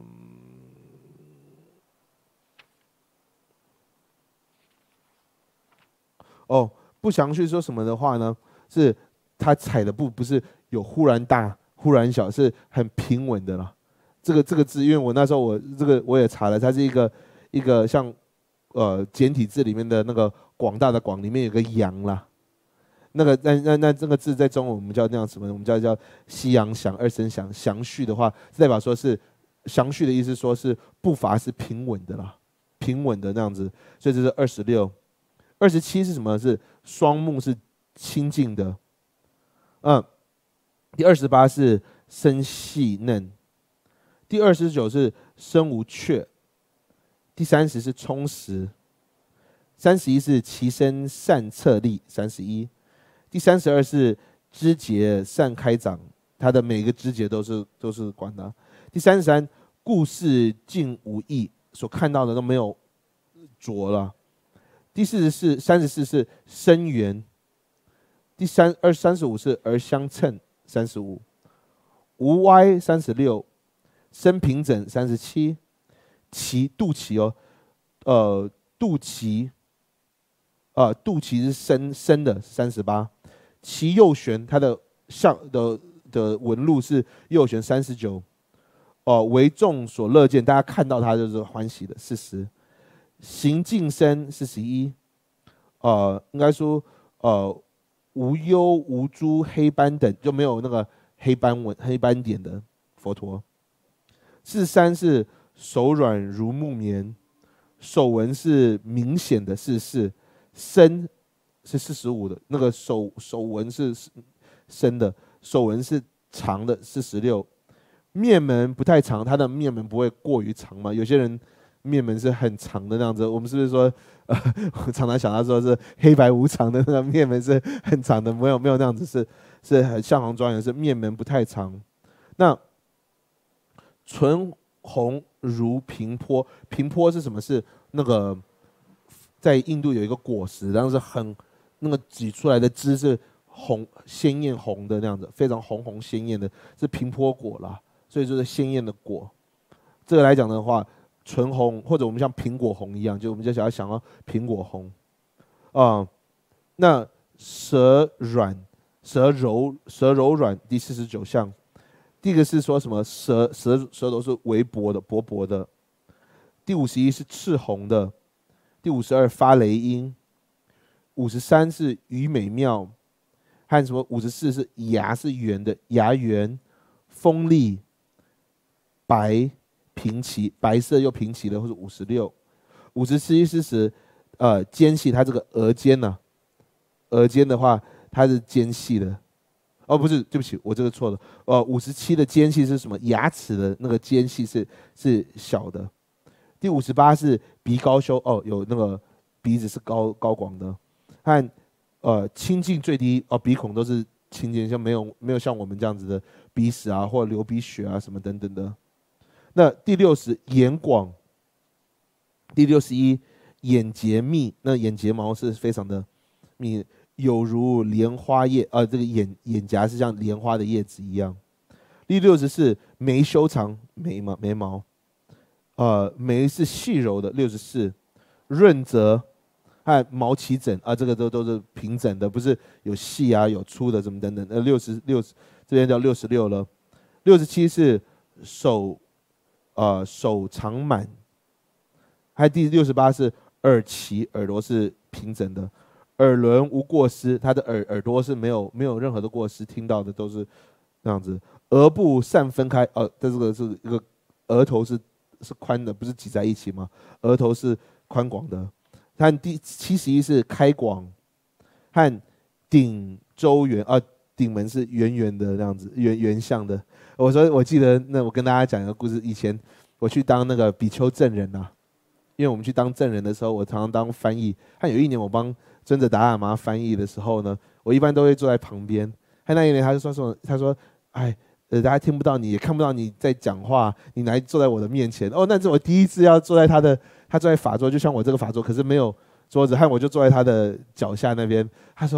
哦，不详序说什么的话呢？是他踩的步不是有忽然大、忽然小，是很平稳的啦。这个这个字，因为我那时候我这个我也查了，它是一个一个像呃简体字里面的那个广大的广里面有个阳啦。那个那那那这个字在中文我们叫那样什么？我们叫叫西洋祥二声祥祥序的话，代表说是祥序的意思，说是步伐是平稳的啦，平稳的那样子。所以这是二十六。二十七是什么？是双目是清净的。嗯，第二十八是声细嫩。第二十九是声无缺。第三十是充实。三十一是其身善策立。三十一。第三十二是枝节善开长，它的每个枝节都是都是管的。第三十三，故事尽无益，所看到的都没有浊了。第四十四、三十四是生源。第三二三十五是而相称。三十五，无歪。三十六，生平整。三十七，脐肚脐哦，呃肚脐，呃肚脐是深深的。三十八。其右旋，它的上的的纹路是右旋。三十九，哦，为众所乐见，大家看到它就是欢喜的。四十，行尽身。四十一，呃，应该说，呃，无忧无诸黑斑等，就没有那个黑斑纹、黑斑点的佛陀。四十三是手软如木棉，手纹是明显的。四十四，身。是四十五的，那个手手纹是深的，手纹是长的。四十六，面门不太长，它的面门不会过于长嘛？有些人面门是很长的那样子，我们是不是说，呃，我常常想到说是黑白无常的那个面门是很长的，没有没有那样子，是是很相行庄严，是面门不太长。那唇红如平坡，平坡是什么？是那个在印度有一个果实，然后是很。那个挤出来的汁是红鲜艳红的那样子，非常红红鲜艳的，是平坡果啦，所以就是鲜艳的果。这个来讲的话，唇红或者我们像苹果红一样，就我们就想要想要苹果红啊、呃。那舌软，舌柔，舌柔软。第四十九项，第一个是说什么？舌舌舌头是微薄的，薄薄的。第五十一是赤红的。第五十二发雷音。五十三是语美妙，和什么？五十四是牙是圆的，牙圆，锋利，白平齐，白色又平齐的，或者五十六。五十七是指呃尖细，它这个额尖呢、啊，额尖的话它是尖细的，哦不是，对不起，我这个错了。呃，五十七的尖细是什么？牙齿的那个尖细是是小的。第五十八是鼻高修，哦，有那个鼻子是高高广的。和呃清净最低哦，鼻孔都是清净，像没有没有像我们这样子的鼻屎啊，或者流鼻血啊什么等等的。那第六十眼广，第六十一眼睫密，那眼睫毛是非常的密，有如莲花叶，呃，这个眼眼颊是像莲花的叶子一样。第六十四眉修长，眉毛眉毛，呃眉是细柔的。六十四润泽。和毛齐整啊，这个都都是平整的，不是有细啊、有粗的什么等等。呃，六十六这边叫六十六了。六十七是手，呃手长满。还有第六十八是耳齐，耳朵是平整的，耳轮无过失，他的耳耳朵是没有没有任何的过失，听到的都是那样子。额部善分开，呃，这个是一个额头是是宽的，不是挤在一起吗？额头是宽广的。和第七十一是开广，和顶周圆啊，顶门是圆圆的那样子，圆圆相的。我说我记得那我跟大家讲一个故事，以前我去当那个比丘证人呐、啊，因为我们去当证人的时候，我常常当翻译。和有一年我帮尊者达赖喇嘛翻译的时候呢，我一般都会坐在旁边。和那一年他就说说，他说，哎。呃，大家听不到你，也看不到你在讲话，你来坐在我的面前。哦，那是我第一次要坐在他的，他坐在法桌，就像我这个法桌，可是没有桌子，和我就坐在他的脚下那边。他说，他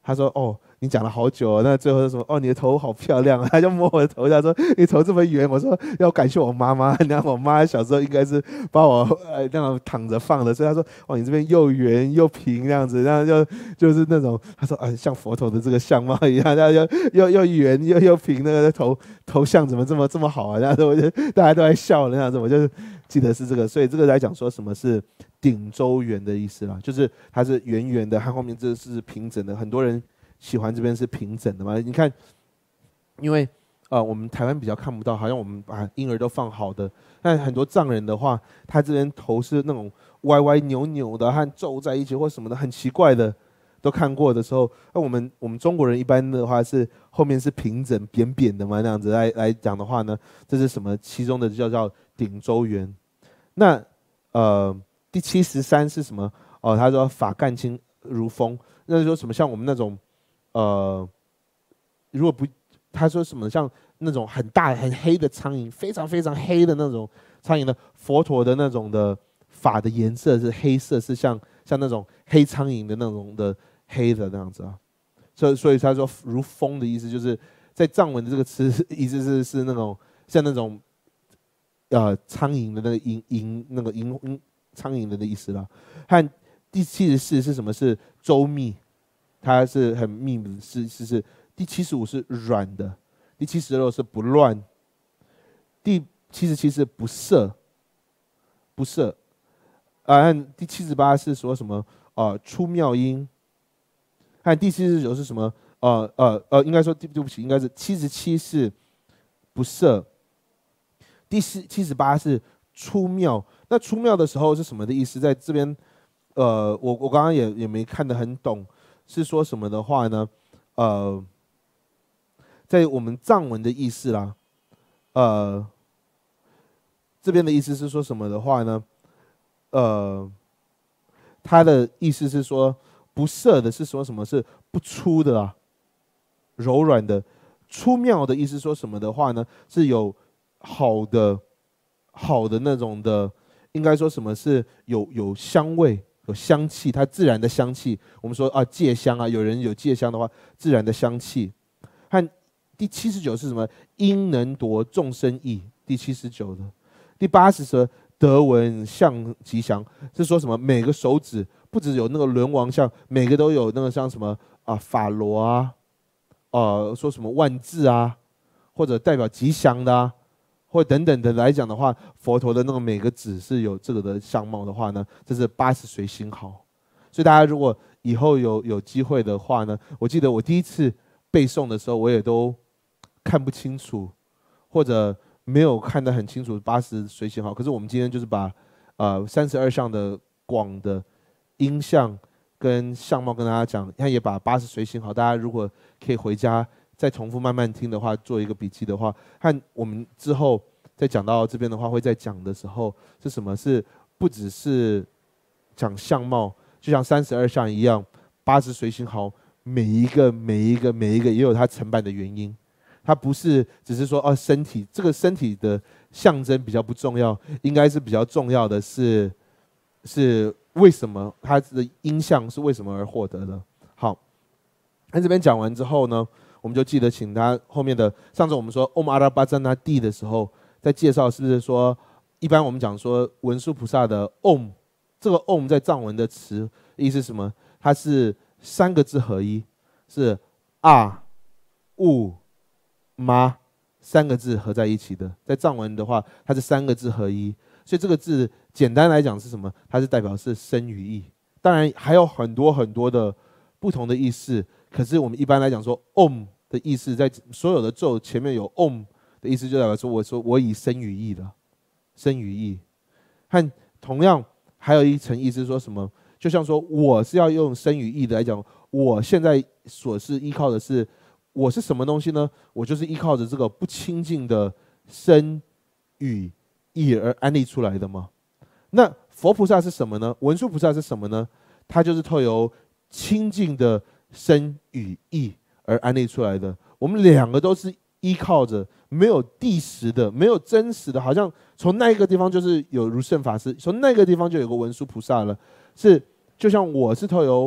他说哦，你讲了好久哦，那最后就说哦，你的头好漂亮啊，他就摸我的头，他说你头这么圆，我说要感谢我妈妈，那我妈小时候应该是把我呃那样躺着放的，所以他说哦，你这边又圆又平这样子，然后就就是那种他说啊，像佛陀的这个相貌一样，然后又又又圆又又平，那个头头像怎么这么这么好啊？然后我就大家都在笑那样子，我就记得是这个，所以这个来讲说什么是顶周圆的意思啦，就是它是圆圆的，它后面这是平整的，很多人喜欢这边是平整的嘛？你看，因为呃，我们台湾比较看不到，好像我们把婴儿都放好的，但很多藏人的话，他这边头是那种歪歪扭扭的，和皱在一起或什么的，很奇怪的，都看过的时候，那我们我们中国人一般的话是后面是平整扁扁的嘛，那样子来来讲的话呢，这是什么？其中的叫叫顶周圆。那呃，第七十三是什么？哦，他说发干轻如风，那就说什么像我们那种。呃，如果不，他说什么像那种很大很黑的苍蝇，非常非常黑的那种苍蝇的佛陀的那种的发的颜色是黑色，是像像那种黑苍蝇的那种的黑的那样子啊。所以所以他说如风的意思，就是在藏文的这个词意思是是那种像那种呃苍蝇的那个蝇蝇那个蝇蝇苍蝇的的意思啦。和第七十四是什么？是周密。它是很密的，是是是。第七十五是软的，第七十六是不乱，第七十七是不涩，不涩。啊，和第七十八是说什么？呃，出妙音。和第七十九是什么？呃呃呃，应该说对对不起，应该是七十七是不涩，第七十八是出妙。那出妙的时候是什么的意思？在这边，呃，我我刚刚也也没看得很懂。是说什么的话呢？呃，在我们藏文的意思啦，呃，这边的意思是说什么的话呢？呃，它的意思是说不涩的是说什么？是不粗的啊，柔软的。出妙的意思说什么的话呢？是有好的好的那种的，应该说什么是有有香味。有香气，它自然的香气。我们说啊，戒香啊，有人有戒香的话，自然的香气。和第七十九是什么？因能夺众生意。第七十九的，第八十是得闻相吉祥，是说什么？每个手指不只有那个轮王像，每个都有那个像什么啊法螺啊，呃，说什么万字啊，或者代表吉祥的啊。或等等的来讲的话，佛陀的那个每个指是有这个的相貌的话呢，这是八十随心好。所以大家如果以后有有机会的话呢，我记得我第一次背诵的时候，我也都看不清楚，或者没有看得很清楚八十随心好。可是我们今天就是把呃三十二相的广的音相跟相貌跟大家讲，他也把八十随心好。大家如果可以回家。再重复慢慢听的话，做一个笔记的话，和我们之后再讲到这边的话，会在讲的时候是什么？是不只是讲相貌，就像三十二相一样，八十随心好，每一个每一个每一个也有它成办的原因。它不是只是说哦，身体这个身体的象征比较不重要，应该是比较重要的是是为什么它的音相是为什么而获得的。好，那这边讲完之后呢？我们就记得请他后面的，上次我们说 Om 阿拉巴赞那地的时候，在介绍是不是说，一般我们讲说文殊菩萨的 Om， 这个 Om 在藏文的词意思是什么？它是三个字合一，是啊、兀、妈三个字合在一起的。在藏文的话，它是三个字合一，所以这个字简单来讲是什么？它是代表是生与意，当然还有很多很多的不同的意思。可是我们一般来讲说 Om 的意思，在所有的咒前面有 Om 的意思，就代表说我说我以生与意的，生与意。和同样还有一层意思说什么？就像说我是要用生与意的来讲，我现在所是依靠的是我是什么东西呢？我就是依靠着这个不清净的生与意而安立出来的嘛。那佛菩萨是什么呢？文殊菩萨是什么呢？他就是透由清净的生与意而安立出来的，我们两个都是依靠着没有第实的、没有真实的，好像从那个地方就是有如圣法师，从那个地方就有个文殊菩萨了。是就像我是透由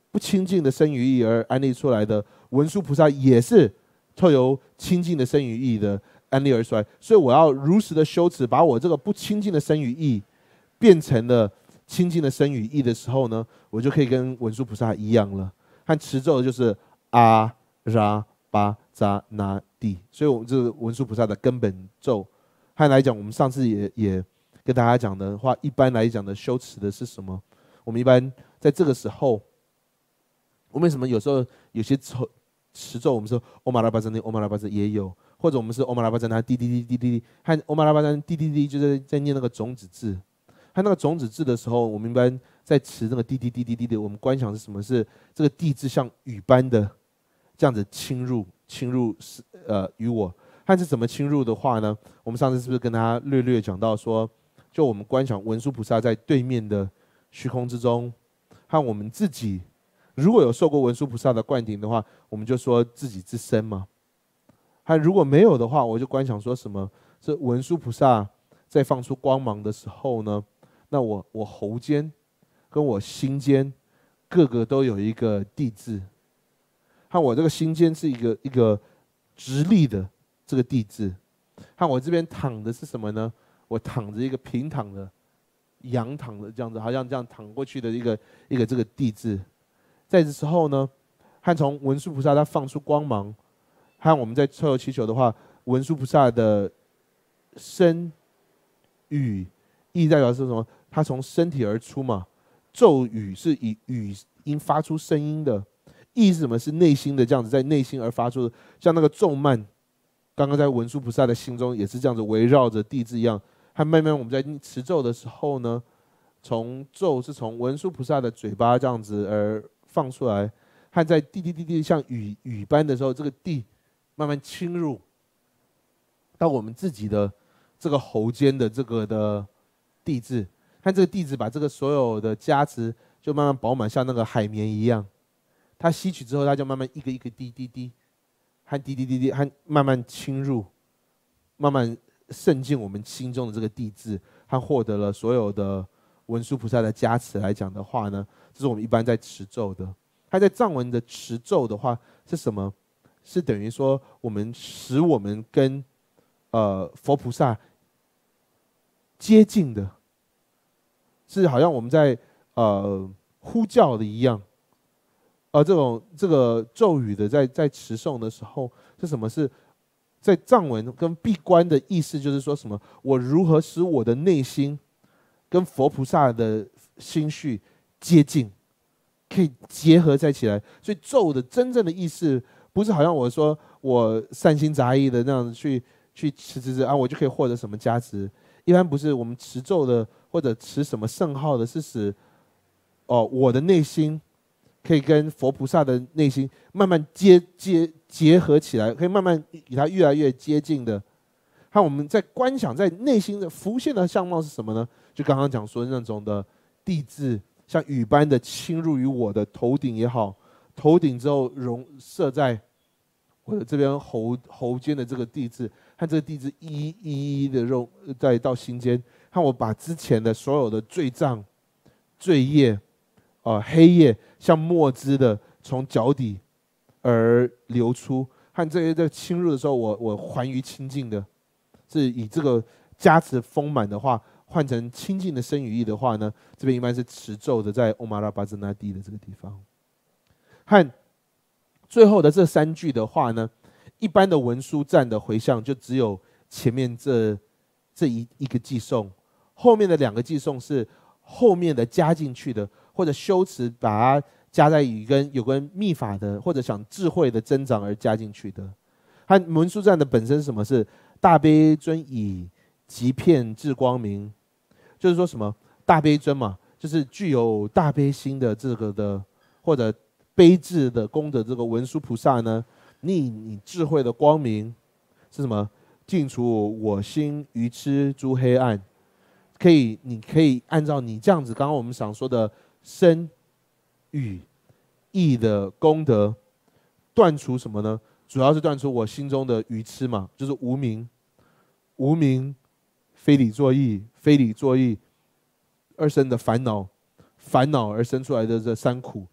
不清净的生于意而安立出来的文殊菩萨，也是透由清净的生于意的安立而出来。所以我要如实的修持，把我这个不清净的生于意变成了清净的生于意的时候呢，我就可以跟文殊菩萨一样了。和持咒就是阿拉巴扎那帝，所以我们这个文殊菩萨的根本咒。和来讲，我们上次也也跟大家讲的话，一般来讲的修持的是什么？我们一般在这个时候，我们为什么有时候有些持咒，我们说欧玛拉巴扎那欧玛拉巴扎也有，或者我们是欧玛拉巴扎那滴滴滴滴滴滴，和欧玛拉巴扎滴滴滴就是在念那个种子字。和那个种子字的时候，我们一般在持那个滴滴滴滴滴的，我们观想是什么？是这个地字像雨般的这样子侵入，侵入呃于我。看是怎么侵入的话呢？我们上次是不是跟大家略略讲到说，就我们观想文殊菩萨在对面的虚空之中，和我们自己如果有受过文殊菩萨的灌顶的话，我们就说自己之身嘛。还如果没有的话，我就观想说什么是文殊菩萨在放出光芒的时候呢？那我我喉间跟我心间各个都有一个地字，和我这个心间是一个一个直立的这个地字，和我这边躺的是什么呢？我躺着一个平躺的、仰躺的这样子，好像这样躺过去的一个一个这个地字。在这时候呢，和从文殊菩萨他放出光芒，和我们在抽油祈求的话，文殊菩萨的身语意代表是什么？他从身体而出嘛。咒语是以语音发出声音的，意是什么？是内心的这样子，在内心而发出的，像那个咒曼。刚刚在文殊菩萨的心中也是这样子围绕着地字一样，和慢慢我们在持咒的时候呢，从咒是从文殊菩萨的嘴巴这样子而放出来，和在滴滴滴滴像雨雨般的时候，这个地慢慢侵入到我们自己的这个喉间的这个的地字，看这个地字把这个所有的加持就慢慢饱满，像那个海绵一样，它吸取之后，它就慢慢一个一个滴滴滴。和滴滴滴滴，和慢慢侵入，慢慢渗进我们心中的这个地字，和获得了所有的文殊菩萨的加持来讲的话呢，这是我们一般在持咒的。它在藏文的持咒的话是什么？是等于说我们使我们跟呃佛菩萨接近的，是好像我们在呃呼叫的一样。而、呃、这种这个咒语的在在持诵的时候是什么？是在藏文跟闭关的意思，就是说什么？我如何使我的内心跟佛菩萨的心绪接近，可以结合在起来。所以咒的真正的意思，不是好像我说我善心杂意的那样子去去持持持啊，我就可以获得什么加持。一般不是，我们持咒的或者持什么圣号的，是使哦我的内心。可以跟佛菩萨的内心慢慢接接结合起来，可以慢慢与它越来越接近的。看我们在观想在内心的浮现的相貌是什么呢？就刚刚讲说那种的地字，像雨般的侵入于我的头顶也好，头顶之后融射在我的这边喉喉间的这个地字，和这个地字一一一的肉再到心间，看我把之前的所有的罪障、罪业。呃，黑夜像墨汁的从脚底而流出，和这些在侵入的时候，我我还于清净的，是以这个加持丰满的话，换成清净的生与意的话呢，这边一般是持咒的，在欧玛拉巴兹那地的这个地方。和最后的这三句的话呢，一般的文殊赞的回向就只有前面这这一一个寄颂，后面的两个寄颂是后面的加进去的。或者修持把它加在与跟有关密法的，或者想智慧的增长而加进去的。和文殊赞的本身是什么？是大悲尊以极片智光明，就是说什么大悲尊嘛，就是具有大悲心的这个的或者悲智的功德，这个文殊菩萨呢，你你智慧的光明是什么？尽除我心愚痴诸黑暗，可以，你可以按照你这样子，刚刚我们想说的。身语意的功德，断除什么呢？主要是断除我心中的愚痴嘛，就是无明，无明非理作意，非理作意而生的烦恼，烦恼而生出来的这三苦，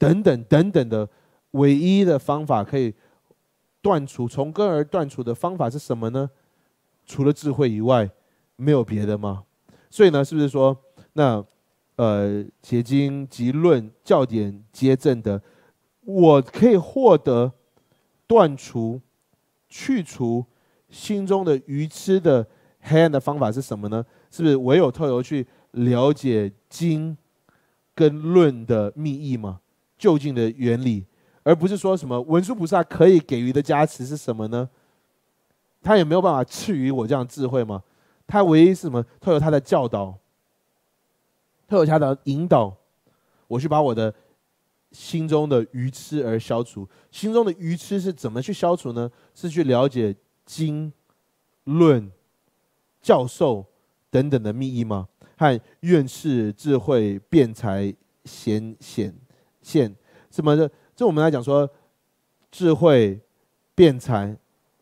等等等等的，唯一的方法可以断除从根而断除的方法是什么呢？除了智慧以外，没有别的吗？所以呢，是不是说那呃结经及论教典皆正的，我可以获得断除、去除心中的愚痴的黑暗的方法是什么呢？是不是唯有透由去了解经跟论的密意嘛？究竟的原理，而不是说什么文殊菩萨可以给予的加持是什么呢？他也没有办法赐予我这样的智慧吗？他唯一是什么？透由他的教导，透由他的引导，我去把我的心中的愚痴而消除。心中的愚痴是怎么去消除呢？是去了解经、论、教授等等的密意吗？和愿是智慧辩才显显现什么的？这我们来讲说，智慧辩才。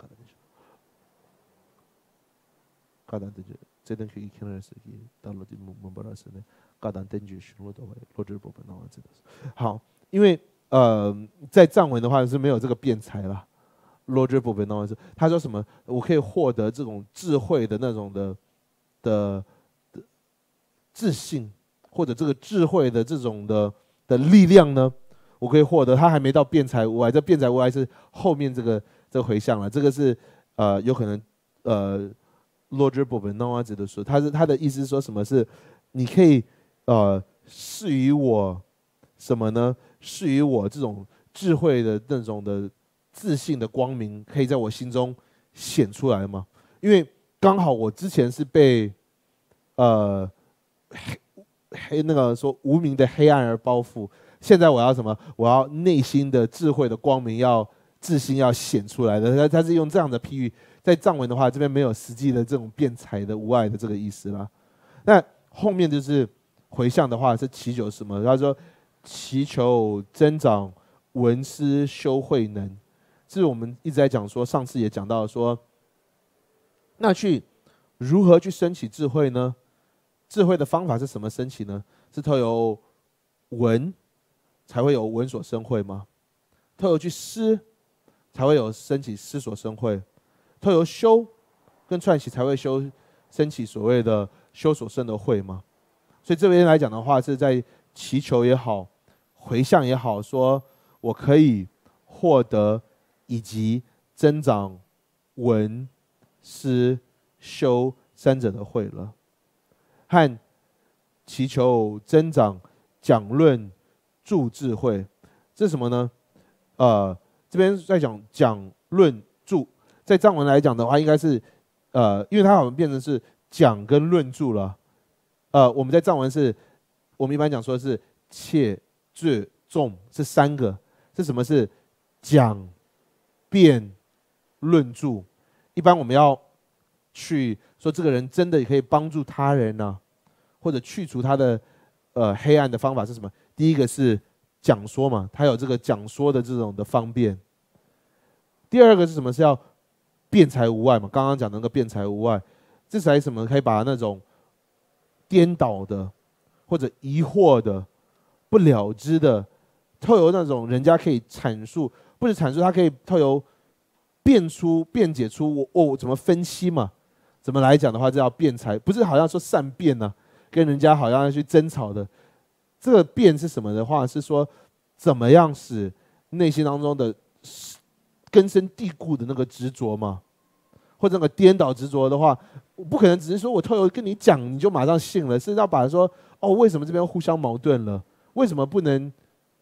这段可以看的是到了的蒙巴拉斯呢，嘎当根据巡逻的话，罗志部分那这个好，因为呃，在藏文的话是没有这个辩才啦。罗志部分那是他说什么？我可以获得这种智慧的那种的的的自信，或者这个智慧的这种的的力量呢？我可以获得，他还没到辩才无碍，这辩才无碍是后面这个这个回向了，这个是呃有可能呃。罗杰波本诺阿子的说，他是他的意思是说什么是，你可以呃赐予我什么呢？赐予我这种智慧的那种的自信的光明，可以在我心中显出来吗？因为刚好我之前是被呃黑黑那个说无名的黑暗而包覆，现在我要什么？我要内心的智慧的光明要自信要显出来的。他他是用这样的譬喻。在藏文的话，这边没有实际的这种辩才的无碍的这个意思啦。那后面就是回向的话是祈求什么？他说祈求增长闻思修慧能，这是我们一直在讲说，上次也讲到说，那去如何去升起智慧呢？智慧的方法是什么升起呢？是透由闻才会有闻所生慧吗？透由去思才会有升起思所生慧？透由修跟串习才会修升起所谓的修所生的慧吗？所以这边来讲的话，是在祈求也好，回向也好，说我可以获得以及增长闻、思、修三者的慧了，和祈求增长讲论助智慧，这是什么呢？呃，这边在讲讲论助。在藏文来讲的话，应该是，呃，因为它好像变成是讲跟论著了，呃，我们在藏文是，我们一般讲说是切、智、重是三个，是什么？是讲、辩、论著。一般我们要去说这个人真的可以帮助他人呢、啊，或者去除他的呃黑暗的方法是什么？第一个是讲说嘛，他有这个讲说的这种的方便。第二个是什么？是要辩才无碍嘛，刚刚讲那个辩才无碍，这才什么可以把那种颠倒的或者疑惑的、不了知的，透由那种人家可以阐述，不是阐述，他可以透由辩出、辩解出我哦怎么分析嘛？怎么来讲的话，这叫辩才，不是好像说善辩呢、啊，跟人家好像要去争吵的。这个辩是什么的话，是说怎么样使内心当中的根深蒂固的那个执着嘛，或者那个颠倒执着的话，我不可能只是说我透由跟你讲你就马上信了，是要把说哦为什么这边互相矛盾了，为什么不能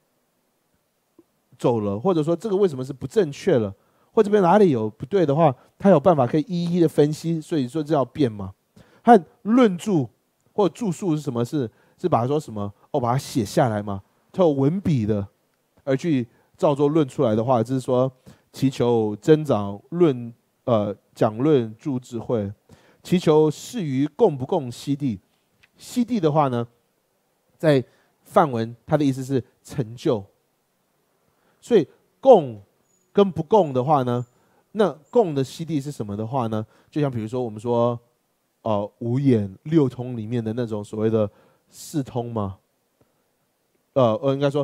走了，或者说这个为什么是不正确了，或这边哪里有不对的话，他有办法可以一一的分析，所以说这要辩嘛。和论著或著述是什么？是是把它说什么哦把它写下来嘛，透过文笔的而去照做论出来的话，就是说祈求增长论呃讲论助智慧，祈求适于共不共悉地。悉地的话呢，在梵文它的意思是成就，所以共跟不共的话呢，那共的悉地是什么的话呢？就像比如说我们说，呃五眼六通里面的那种所谓的四通嘛，呃呃应该说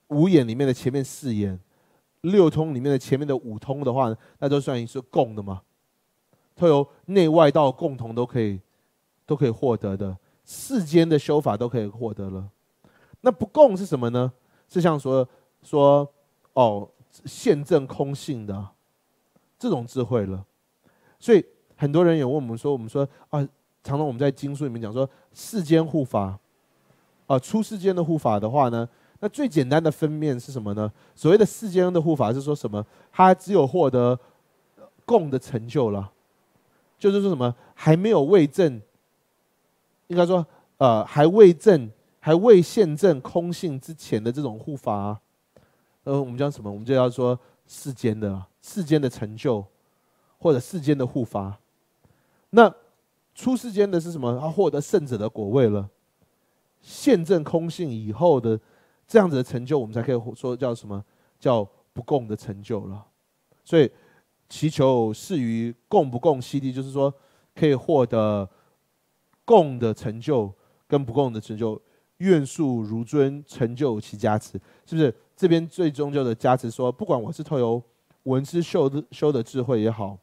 五眼里面的前面四眼，六通里面的前面的五通的话，那都算是共的嘛。透由内外道共同都可以都可以获得的，世间的修法都可以获得了。那不共是什么呢？是像说说哦，现证空性的这种智慧了。所以很多人也问我们说，我们说啊，常常我们在经书里面讲说，世间护法啊，出世间的护法的话呢，那最简单的分辨是什么呢？所谓的世间的护法是说什么？他只有获得共的成就了，就是说什么还没有为证，应该说呃还未证、还未现证空性之前的这种护法、啊，呃，我们叫什么？我们就要说世间的世间的成就，或者世间的护法。那出世间的是什么？他获得圣者的果位了，现证空性以后的这样子的成就，我们才可以说叫什么？叫不共的成就了。所以祈求是于共不共悉地，就是说可以获得共的成就跟不共的成就，愿速如尊成就其加持，是不是？这边最终究的加持说，不管我是透由文思修的修的智慧也好，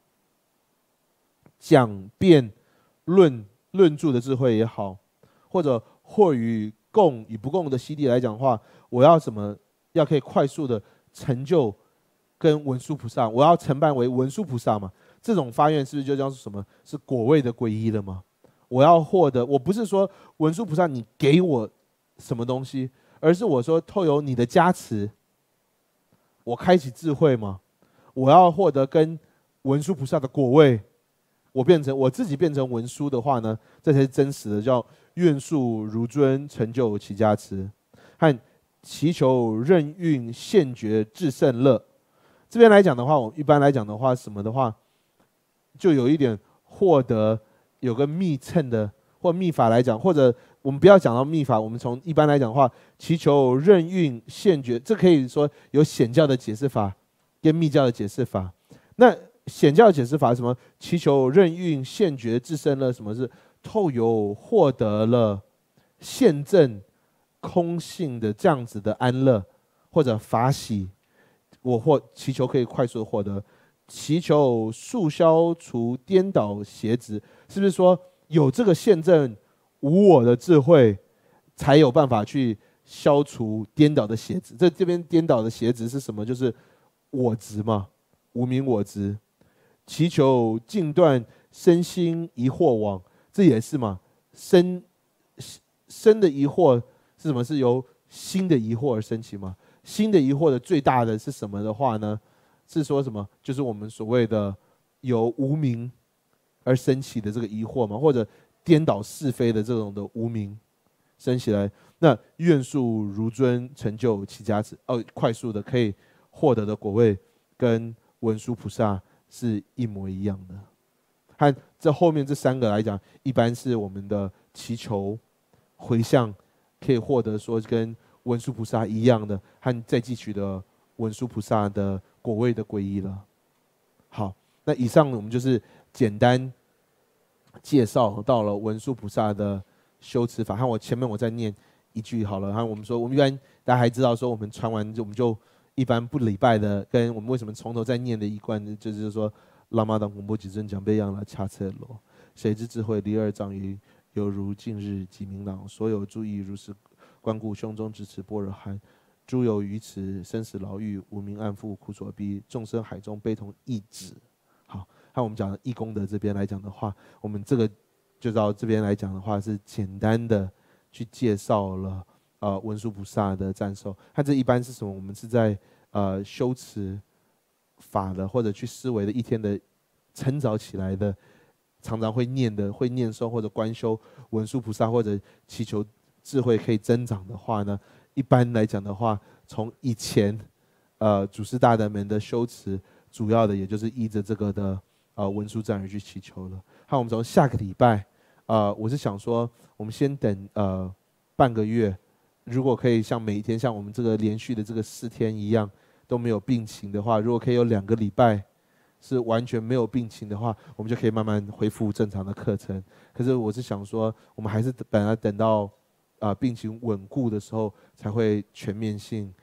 讲辩论论著的智慧也好，或者或与共与不共的悉地来讲的话，我要怎么要可以快速的成就跟文殊菩萨，我要承办为文殊菩萨嘛？这种发愿是不是就叫做什么？是果位的皈依了吗？我要获得，我不是说文殊菩萨你给我什么东西，而是我说透由你的加持，我开启智慧嘛，我要获得跟文殊菩萨的果位，我变成我自己变成文殊的话呢，这才是真实的，叫愿速如尊成就其加持，和祈求任运现觉至圣乐。这边来讲的话，我一般来讲的话，什么的话，就有一点获得有个密乘的或密法来讲，或者我们不要讲到密法，我们从一般来讲的话，祈求任运现觉，这可以说有显教的解释法跟密教的解释法。那显教的解释法是什么？祈求任运现觉至圣乐，什么是透有获得了现证空性的这样子的安乐或者法喜，我或祈求可以快速的获得。祈求速消除颠倒邪执，是不是说有这个现证无我的智慧，才有办法去消除颠倒的邪执？这这边颠倒的邪执是什么？就是我执嘛，无明我执。祈求尽断身心疑惑网，这也是嘛，身身的疑惑是什么？是由心的疑惑而升起嘛？心的疑惑的最大的是什么的话呢？是说什么？就是我们所谓的由无明而升起的这个疑惑嘛，或者颠倒是非的这种的无明升起来。那愿速如尊成就其加持，哦，快速的可以获得的果位，跟文殊菩萨是一模一样的。和这后面这三个来讲，一般是我们的祈求回向可以获得说跟文殊菩萨一样的，和再汲取的文殊菩萨的果位的皈依了。好，那以上我们就是简单介绍到了文殊菩萨的修持法。和我前面我再念一句好了。和我们说，我们一般大家还知道说，我们传完我们就一般不礼拜的，跟我们为什么从头再念的一贯，就是说拉玛当广播几尊讲贝样了恰切罗，谁知智慧离二障于犹如近日即明朗，所有诸意如是观顾胸中支持般若含。诸有于此生死牢狱，无明暗覆苦所逼，众生海中悲痛一止。好，和我们讲的义功德这边来讲的话，我们这个就到这边来讲的话，是简单的去介绍了呃文殊菩萨的赞受。它这一般是什么？我们是在呃修持法的，或者去思维的一天的晨早起来的，常常会念的，会念诵或者观修文殊菩萨，或者祈求智慧可以增长的话呢？一般来讲的话，从以前，呃，祖师大德们的修持，主要的也就是依着这个的呃文殊赞而去祈求了。好，我们从下个礼拜，呃，我是想说，我们先等呃半个月，如果可以像每一天像我们这个连续的这个四天一样都没有病情的话，如果可以有两个礼拜是完全没有病情的话，我们就可以慢慢恢复正常的课程。可是我是想说，我们还是本来等到。啊、呃，病情稳固的时候，才会全面性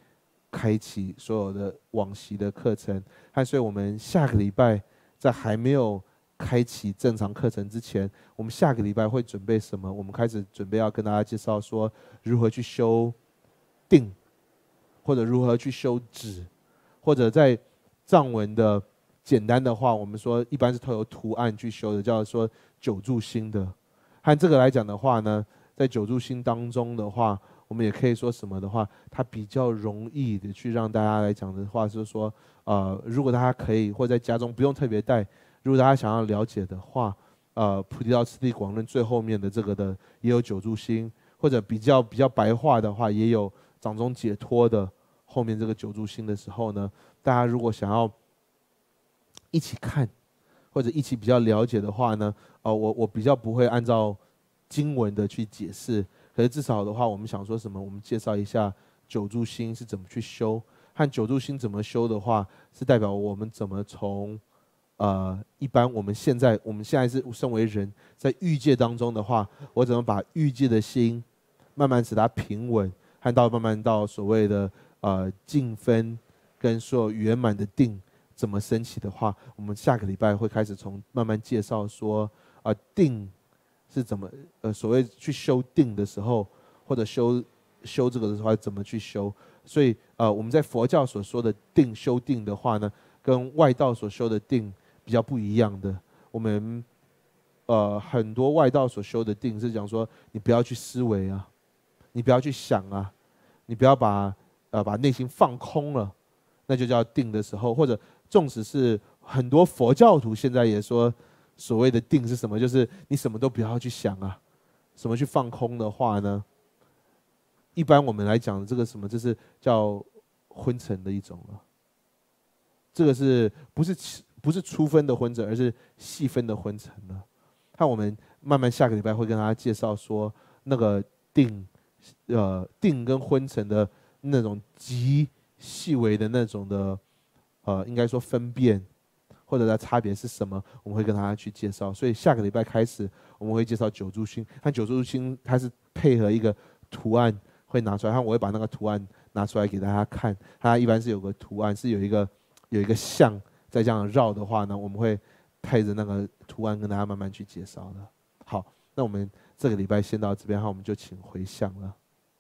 开启所有的往昔的课程。和所以我们下个礼拜在还没有开启正常课程之前，我们下个礼拜会准备什么？我们开始准备要跟大家介绍说如何去修定，或者如何去修止，或者在藏文的简单的话，我们说一般是透过图案去修的，叫做九住心的。和这个来讲的话呢，在九住心当中的话，我们也可以说什么的话，它比较容易的去让大家来讲的话，就是说，呃，如果大家可以或在家中不用特别带。如果大家想要了解的话，呃，菩提道次第广论最后面的这个的也有九住心，或者比较比较白话的话，也有掌中解脱的后面这个九住心的时候呢，大家如果想要一起看或者一起比较了解的话呢，呃，我我比较不会按照经文的去解释，可是至少的话，我们想说什么，我们介绍一下九住心是怎么去修，和九住心怎么修的话，是代表我们怎么从。呃，一般我们现在我们现在是身为人，在欲界当中的话，我怎么把欲界的心慢慢使它平稳，和到慢慢到所谓的呃净分跟所有圆满的定怎么升起的话，我们下个礼拜会开始从慢慢介绍说啊、呃、定是怎么呃所谓去修定的时候，或者修修这个的时候怎么去修。所以呃我们在佛教所说的定修定的话呢，跟外道所修的定比较不一样的。我们呃很多外道所修的定是讲说，你不要去思维啊，你不要去想啊，你不要把呃把内心放空了，那就叫定的时候。或者纵使是很多佛教徒现在也说，所谓的定是什么，就是你什么都不要去想啊，什么去放空的话呢，一般我们来讲这个什么，这是叫昏沉的一种了。这个是不是不是粗分的昏沉，而是细分的昏沉了。看我们慢慢下个礼拜会跟大家介绍说，那个定，呃，定跟昏沉的那种极细微的那种的，呃，应该说分辨或者它差别是什么，我们会跟大家去介绍。所以下个礼拜开始，我们会介绍九住心。看九住心，它是配合一个图案会拿出来，看我会把那个图案拿出来给大家看。它一般是有个图案，是有一个。有一个像再这样绕的话呢，我们会配着那个图案跟大家慢慢去介绍的。好，那我们这个礼拜先到这边，我们就请回向了。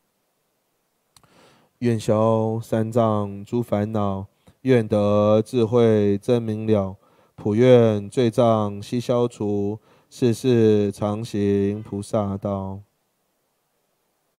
愿消三障诸烦恼，愿得智慧真明了，普愿罪障悉消除，世世常行菩萨道。